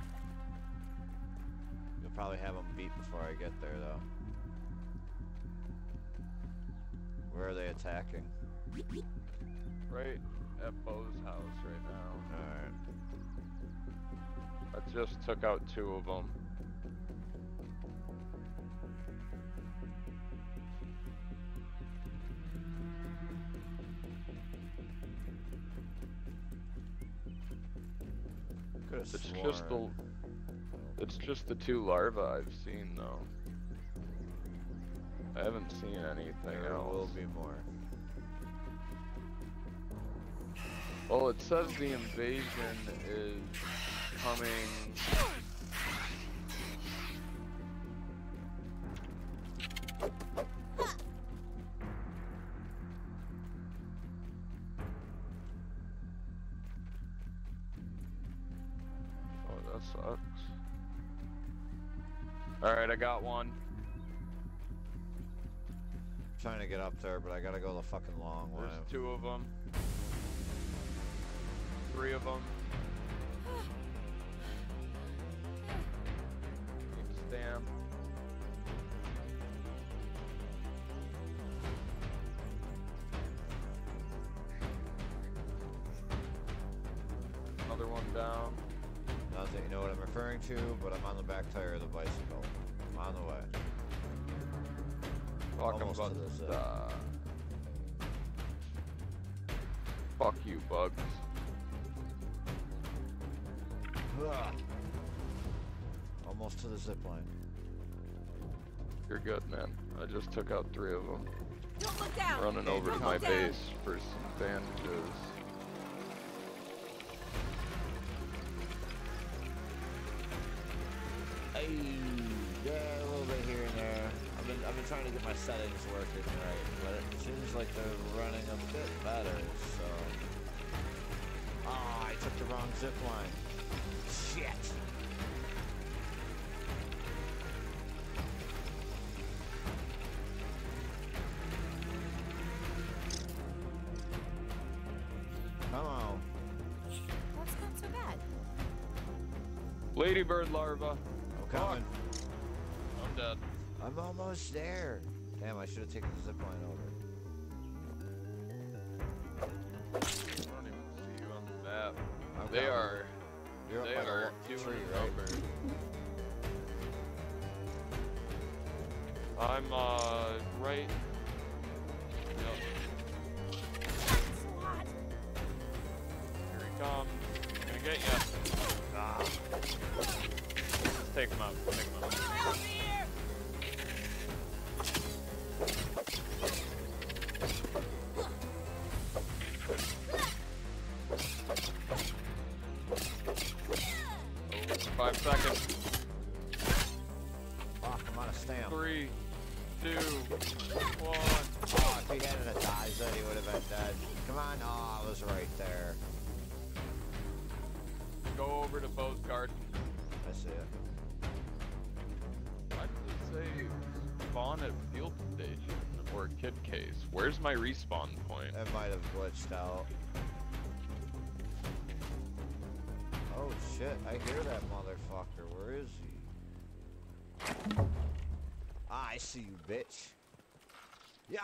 You'll probably have them beat before I get there, though. Where are they attacking? Right at Bo's house right now. Alright. I just took out 2 of them. It's just the 2 larvae I've seen though. I haven't seen anything There else. will be more. Well, it says the invasion is coming. Sucks. Alright, I got one. Trying to get up there, but I gotta go the fucking long way. There's 2 of them. 3 of them. Need stamp. Another one down. Not that you know what I'm referring to, but I'm on the back tire of the bicycle. I'm on the way. Talking Almost about to the zip. Fuck you, bugs. Ugh. Almost to the zip line. You're good, man. I just took out 3 of them. Don't look down! Running Hey, over to don't my look down. base for some bandages. Hey, yeah, a little bit here and there. I've been trying to get my settings working right, but it seems like they're running a bit better, so. Ah, I took the wrong zip line. Shit. Come on. That's not so bad. Ladybird larva. I'm coming. I'm dead. I'm almost there. Damn, I should have taken the zip line over. I don't even see you on the map. I'm They coming. are. You're up They by the are tree, doing right? numbers. I'm right. Yep. SWAT! Here he comes. Gonna get ya. Ah. Let's take him out. Take him out. Help me here! 5 seconds. Fuck, I'm out of stamina. 3, 2, 1. Oh, if he hadn't have died, then he would have been dead. Come on. Oh, I was right there. Go over to Bo's garden. I see it. Why does it say spawn at field station or kid case? Where's my respawn point? It might have glitched out. Oh shit, I hear that motherfucker. Where is he? Ah, I see you, bitch. Yeah!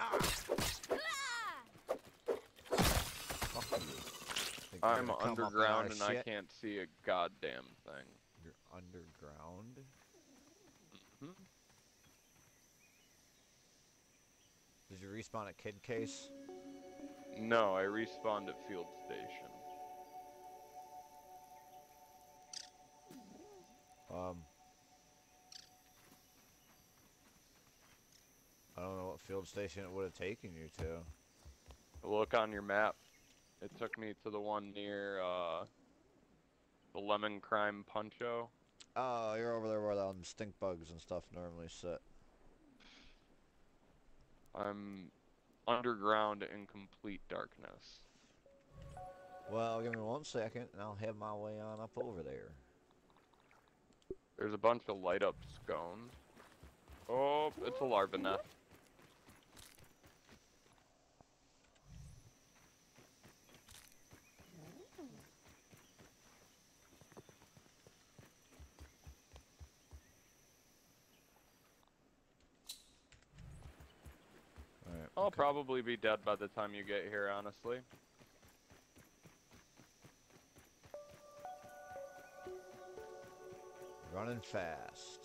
Fuck you. Think you're I'm gonna come up in underground our and I shit? can't see a goddamn thing. You're underground? Hmm? Did you respawn at Kid Case? No, I respawned at field station. I don't know what field station it would have taken you to. Look on your map. It took me to the one near the Lemon Crime Puncho. Oh, you're over there where the stink bugs and stuff normally sit. I'm underground in complete darkness. Well, give me 1 second and I'll head my way on up over there. There's a bunch of light up scones. Oh, it's a larva nest. Alright. I'll probably be dead by the time you get here, honestly. Running fast.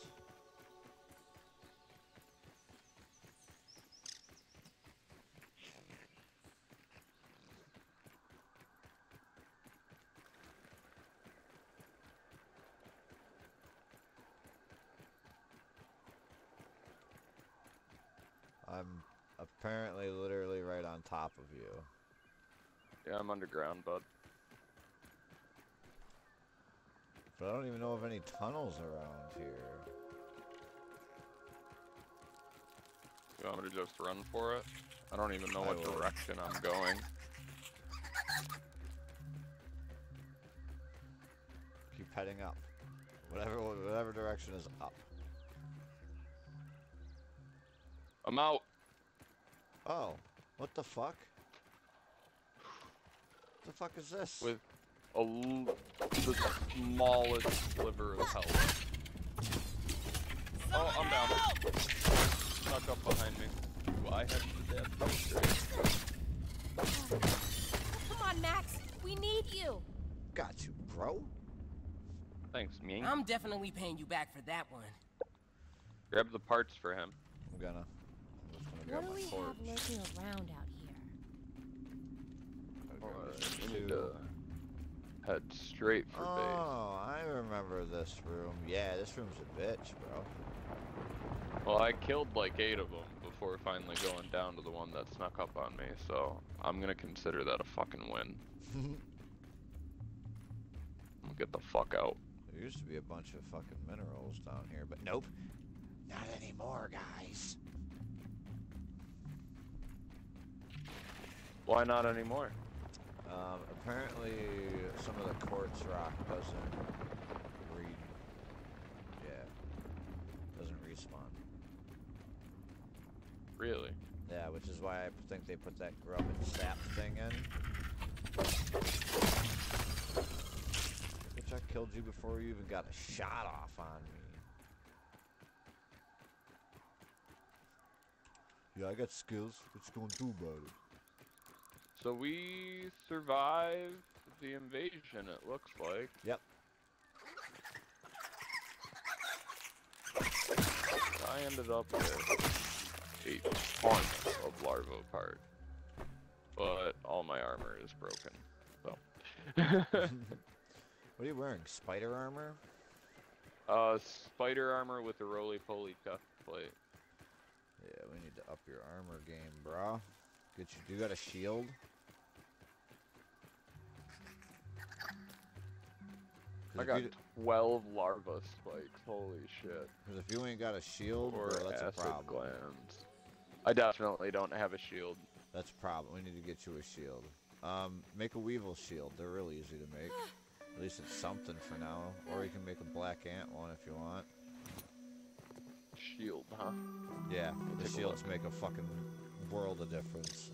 I'm apparently literally right on top of you. Yeah, I'm underground, bud. But I don't even know of any tunnels around here. You want me to just run for it? I don't even know I what will. direction I'm going. Keep heading up. Whatever direction is up. I'm out. Oh, what the fuck? What the fuck is this? With the smallest sliver of health. Oh, I'm down. Snuck up behind me. Do I have the death poster? Come on, Max. We need you. Got you, bro. Thanks, Ming. I'm definitely paying you back for that one. Grab the parts for him. I'm just gonna What grab do my we torch. have lurking around out here? I'll grab this We need too. to head straight for base. Oh, I remember this room. Yeah, this room's a bitch, bro. Well, I killed like 8 of them before finally going down to the one that snuck up on me, so I'm gonna consider that a fucking win. I'll get the fuck out. There used to be a bunch of fucking minerals down here, but nope. Not anymore, guys. Why not anymore? Apparently some of the quartz rock doesn't respawn. Really? Yeah, which is why I think they put that grub and sap thing in. Bitch, I killed you before you even got a shot off on me. Yeah, I got skills. What you gonna do about it? So we survived the invasion, it looks like. Yep. I ended up with a ton of larva part, but all my armor is broken. So. What are you wearing? Spider armor? Spider armor with a roly-poly chest plate. Yeah, we need to up your armor game, bro. Get you got a shield? I got 12 larva spikes. Holy shit. Because if you ain't got a shield, Or bro, that's a acid problem. glands. I definitely don't have a shield. That's a problem. We need to get you a shield. Make a weevil shield. They're really easy to make. At least it's something for now. Or you can make a black ant one if you want. Shield, huh? Yeah, the Take a shields make a fucking world of difference.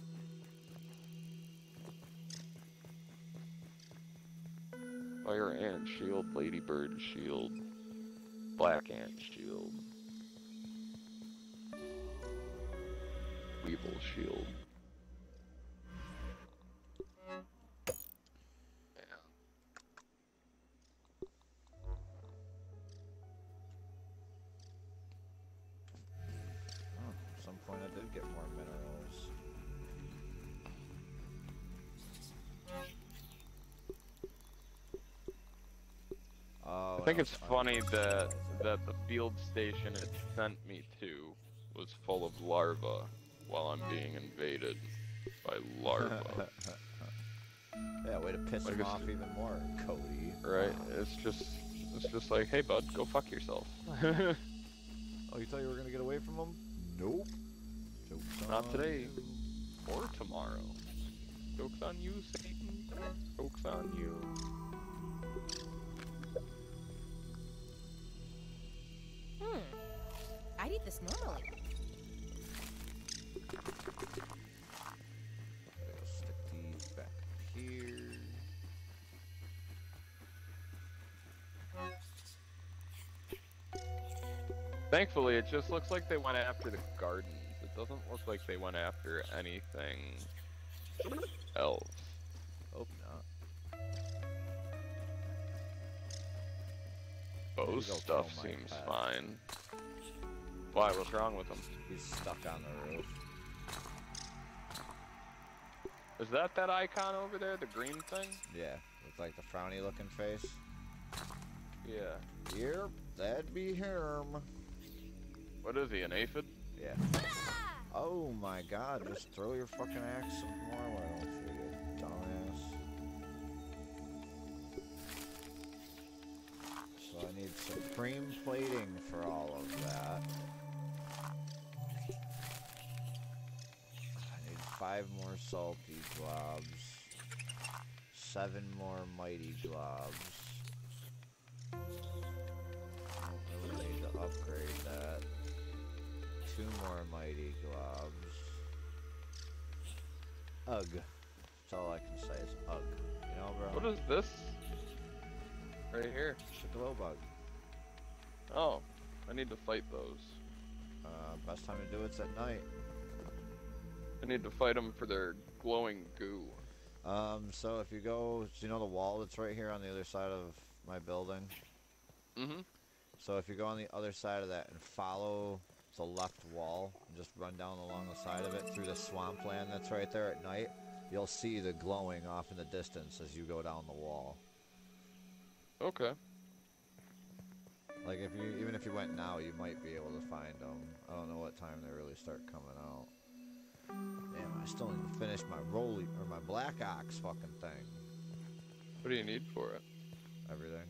Fire ant shield, ladybird shield, black ant shield, weevil shield. Yeah. Oh, at some point I did get more minerals. Oh, I think it's funny that the field station it sent me to was full of larvae while I'm being invaded by larvae. Yeah, way to piss Like him it's- off even more, Cody. Right? It's just like, hey bud, go fuck yourself. Oh, you thought you were gonna get away from him? Nope. Joke's Not on today. you. Or tomorrow. Joke's on you, Satan. Joke's on you. I'd eat this normally. I'll stick these back here. Thankfully, it just looks like they went after the gardens. It doesn't look like they went after anything else. Hope not. Bo's Maybe they'll stuff kill my seems pet. fine. Why? What's wrong with him? He's stuck on the roof. Is that icon over there, the green thing? Yeah, with like the frowny looking face. Yeah. Yep, that'd be him. What is he, an aphid? Yeah. Oh my god, just throw your fucking axe some more, why don't you, you dumbass? So I need supreme plating for all of that. I need 5 more salty globs. 7 more mighty globs. I don't really need to upgrade that. 2 more mighty globs. Ugh. That's all I can say is ugh. You know, bro? What is this? Right here. The glow bug. Oh, I need to fight those. Best time to do it's at night. I need to fight them for their glowing goo. So if you go, do you know the wall that's right here on the other side of my building? Mm-hmm. So if you go on the other side of that and follow the left wall, and just run down along the side of it through the swampland that's right there at night, you'll see the glowing off in the distance as you go down the wall. Okay. Like even if you went now, you might be able to find them. I don't know what time they really start coming out. Damn, I still need to finish my my Black Ox fucking thing. What do you need for it? Everything.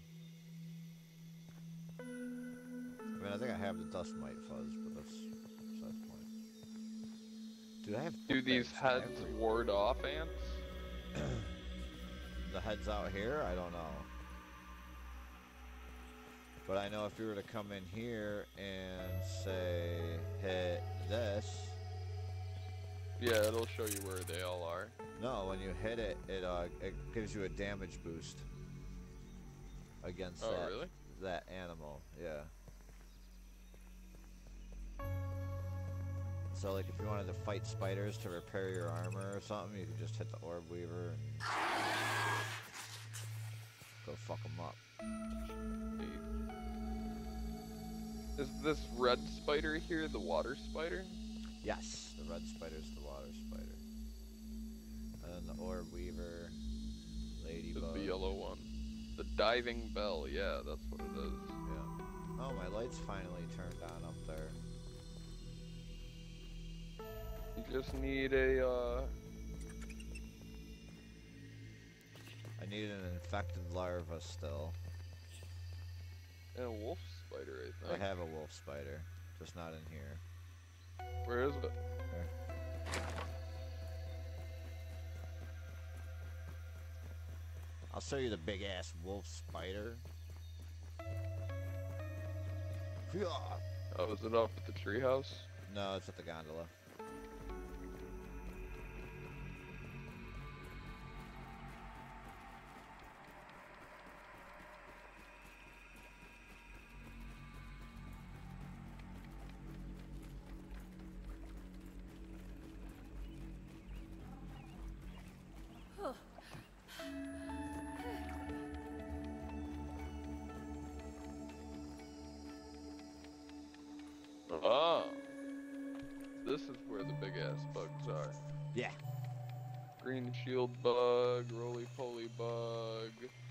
I mean, I think I have the dust mite fuzz, but that's the point. Dude, I have. Do these heads everywhere. ward off ants? The heads out here? I don't know. But I know if you were to come in here and say hit this. Yeah, it'll show you where they all are. No, when you hit it, it gives you a damage boost against really? that animal. Yeah. So like if you wanted to fight spiders to repair your armor or something, you could just hit the orb weaver and go fuck them up. Is this red spider here the water spider? Yes, the red spider's the water spider. And then the orb weaver, Is ladybug. the yellow one? The diving bell, yeah, that's what it is. Yeah. Oh, my light's finally turned on up there. You just need a, I need an infected larva still. And a wolf spider, I I think. have a wolf spider, just not in here. Where is it? There. I'll show you the big ass wolf spider. Yeah. Oh, is it up at the treehouse? No, it's at the gondola. Oh. This is where the big ass bugs are. Yeah. Green shield bug, roly-poly bug.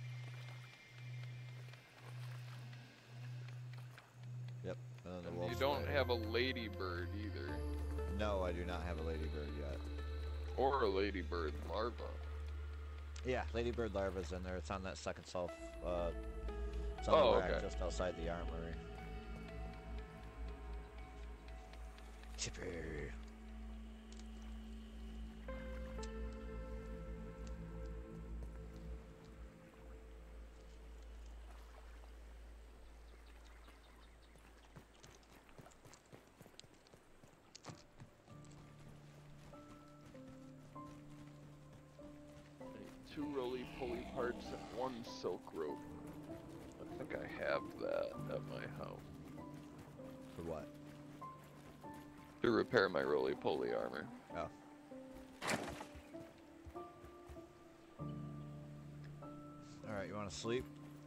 Yep. And then the And wolf you don't spider. have a ladybird either. No, I do not have a ladybird yet. Or a ladybird larva. Yeah, ladybird larva's in there. It's on that second self. It's on Oh, the rack okay. just outside the armory. Chippy. Two roly-poly parts and one silk rope. I think I have that at my house. For what? To repair my roly-poly armor. Oh. Alright, you wanna sleep?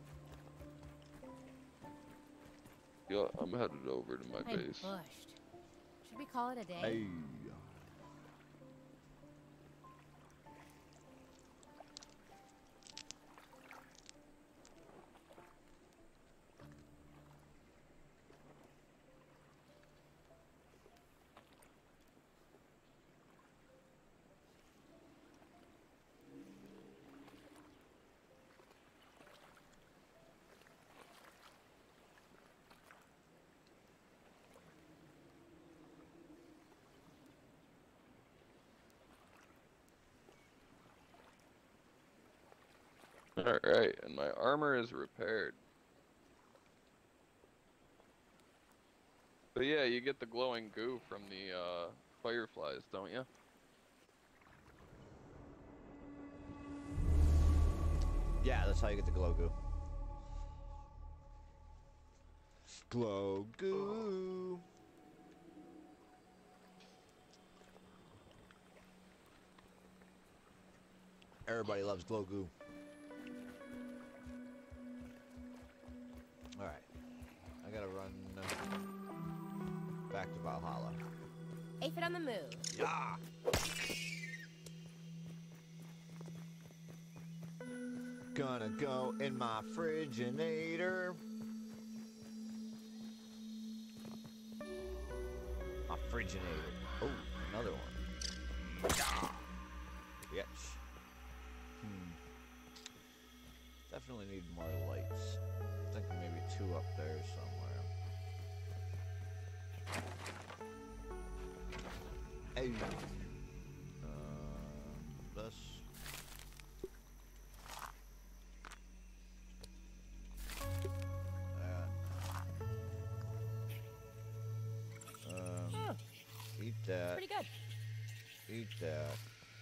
Yeah, I'm headed over to my I'm base. bushed. Should we call it a day? Hey. Alright, and my armor is repaired. But yeah, you get the glowing goo from the fireflies, don't you? Yeah, that's how you get the glow goo. Glow goo. Everybody loves glow goo. Alright. I gotta run back to Valhalla. Aphid on the move. Yeah! Gonna go in my friginator. My friginator. Oh, another one. Yes. Definitely need more lights. I think maybe 2 up there somewhere. Hey. This. Eat that. Pretty good. Eat that.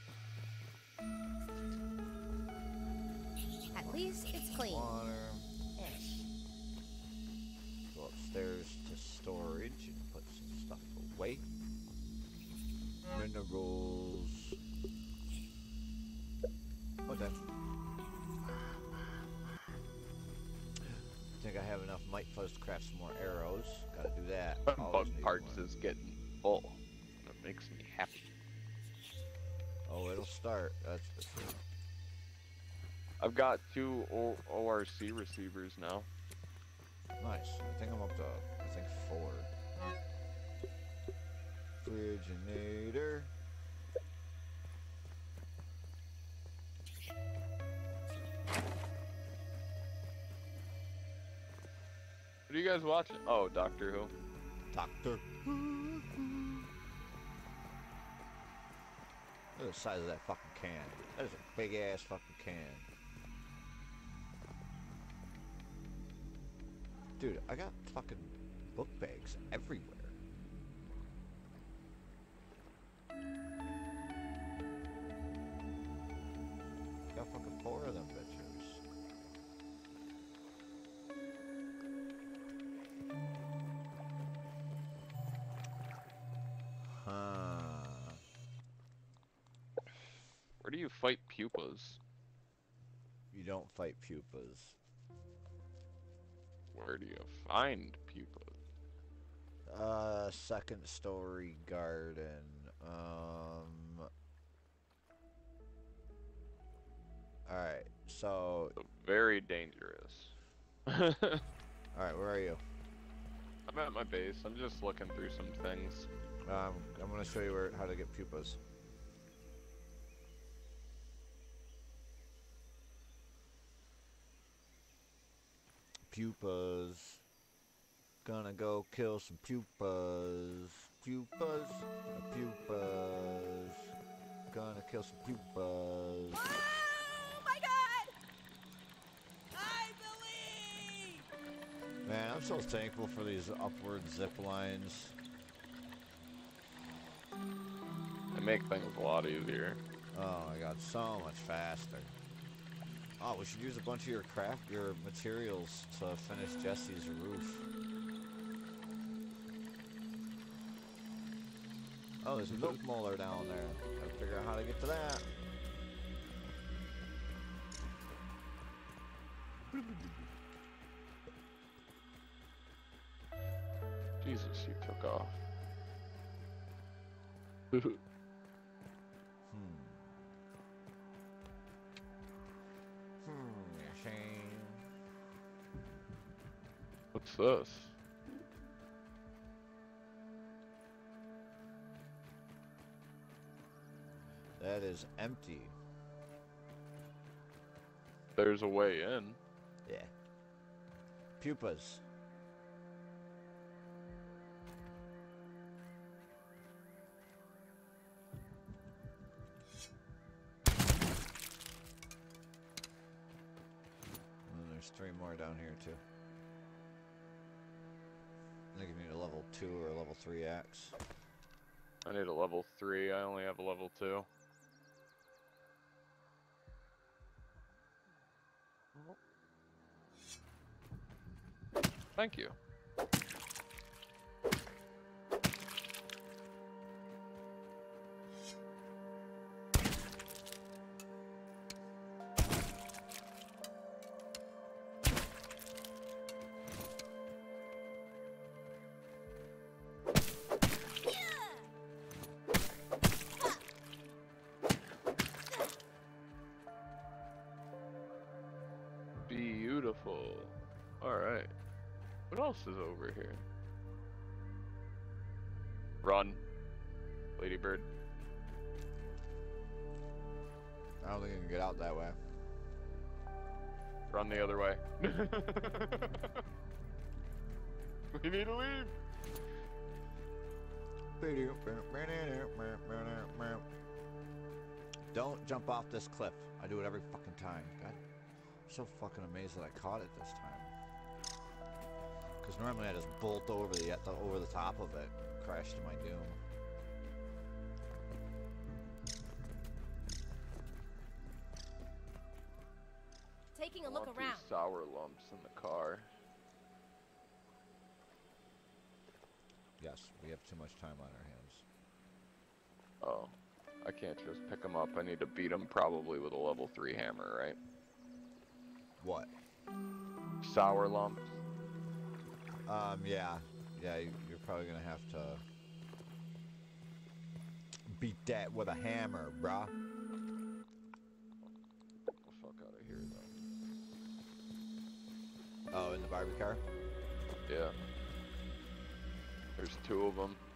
At least it's clean. Water. Ish. Go upstairs to storage and put some stuff away. Minerals. Okay. Think I have enough might fuzz to craft some more arrows. Gotta do that. Bug Always need parts more. is getting full. That makes me happy. Oh, it'll start. That's for sure. I've got 2 ORC receivers now. Nice. I think I'm up to, 4. Friginator. What are you guys watching? Oh, Doctor Who. Doctor. Look at the size of that fucking can. That is a big ass fucking can. Dude, I got fucking book bags everywhere. Got fucking 4 of them bitches. Huh. Where do you fight pupas? You don't fight pupas. Where do you find pupas? Second story garden. Alright, so... Very dangerous. Alright, where are you? I'm at my base. I'm just looking through some things. I'm gonna show you how to get pupas. Pupas. Gonna go kill some pupas. Pupas. Pupas. Gonna kill some pupas. Oh my god! I believe! Man, I'm so thankful for these upward zip lines. They make things a lot easier. Oh my god, so much faster. Oh, we should use a bunch of your materials to finish Jesse's roof. Oh, there's a milk molar down there. Gotta figure out how to get to that. Jesus, you took off. Shame. What's this? That is empty. There's a way in. Yeah. Pupas. And there's 3 more down here too. I think you need a level 2 or a level 3 axe. I need a level 3. I only have a level 2. Thank you. Beautiful. Alright. What else is over here? Run. Ladybird. I don't think you can get out that way. Run the other way. We need to leave. Don't jump off this cliff. I do it every fucking time. God, I'm so fucking amazed that I caught it this time. Because normally I just bolt over the top of it, crash to my doom. Taking a I look want around. these sour lumps in the car. Yes, we have too much time on our hands. Oh. I can't just pick them up. I need to beat them probably with a level 3 hammer, right? What? Sour lumps. Yeah. Yeah, you're probably gonna have to beat that with a hammer, brah. Get the fuck out of here, though. Oh, in the Barbie car? Yeah. There's 2 of them.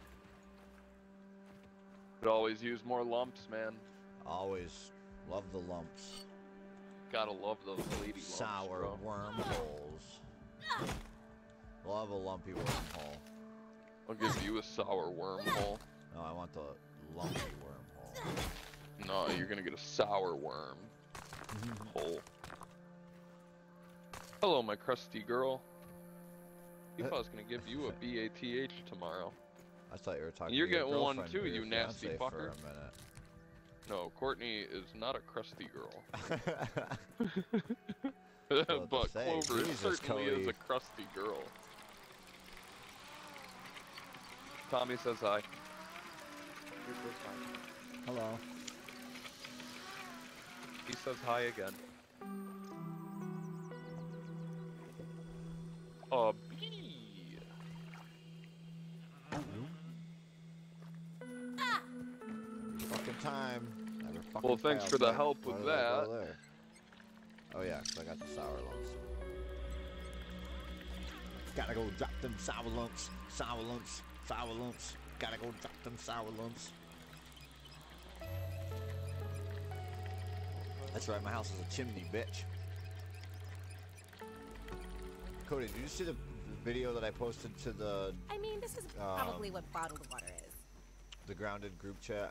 Could always use more lumps, man. Always love the lumps. Gotta love those lady lumps, Sour bro. wormholes. love a lumpy wormhole. I'll give you a sour wormhole. No, I want the lumpy wormhole. No, you're gonna get a sour worm hole. Hello, my crusty girl. If I was gonna give you a BATH tomorrow. I thought you were talking You're to your getting one girlfriend too, or your you nasty fiancé fucker. For a minute. No, Courtney is not a crusty girl. to But say, Clover Jesus, certainly is Cody. a crusty girl. Tommy says hi. Hello. He says hi again. A bee. Fucking time. Never fucking Well, thanks fails, for the man. help Why with did I go that. there? Oh yeah, 'cause I got the sour lumps. Gotta go drop them sour lumps, sour lumps, sour lumps. Gotta go drop them sour lumps. That's right, my house is a chimney, bitch. Cody, did you see the video that I posted to the I mean, this is probably what bottled water is. Grounded group chat?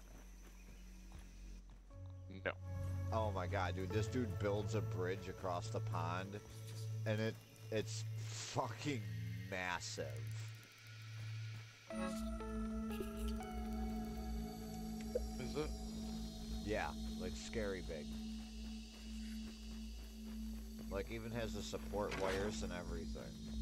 No. Oh my god, dude, this dude builds a bridge across the pond, and it's fucking massive. Is it? Yeah, like scary big. Like even has the support wires and everything.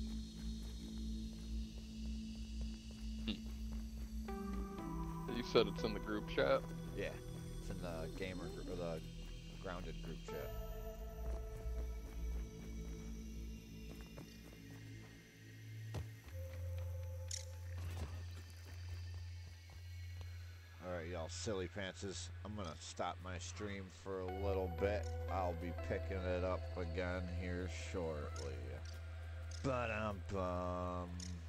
You said it's in the group chat? Yeah, it's in the gamer group, or the grounded group chat. Alright, y'all silly pantses. I'm gonna stop my stream for a little bit. I'll be picking it up again here shortly. Ba-dum-bum.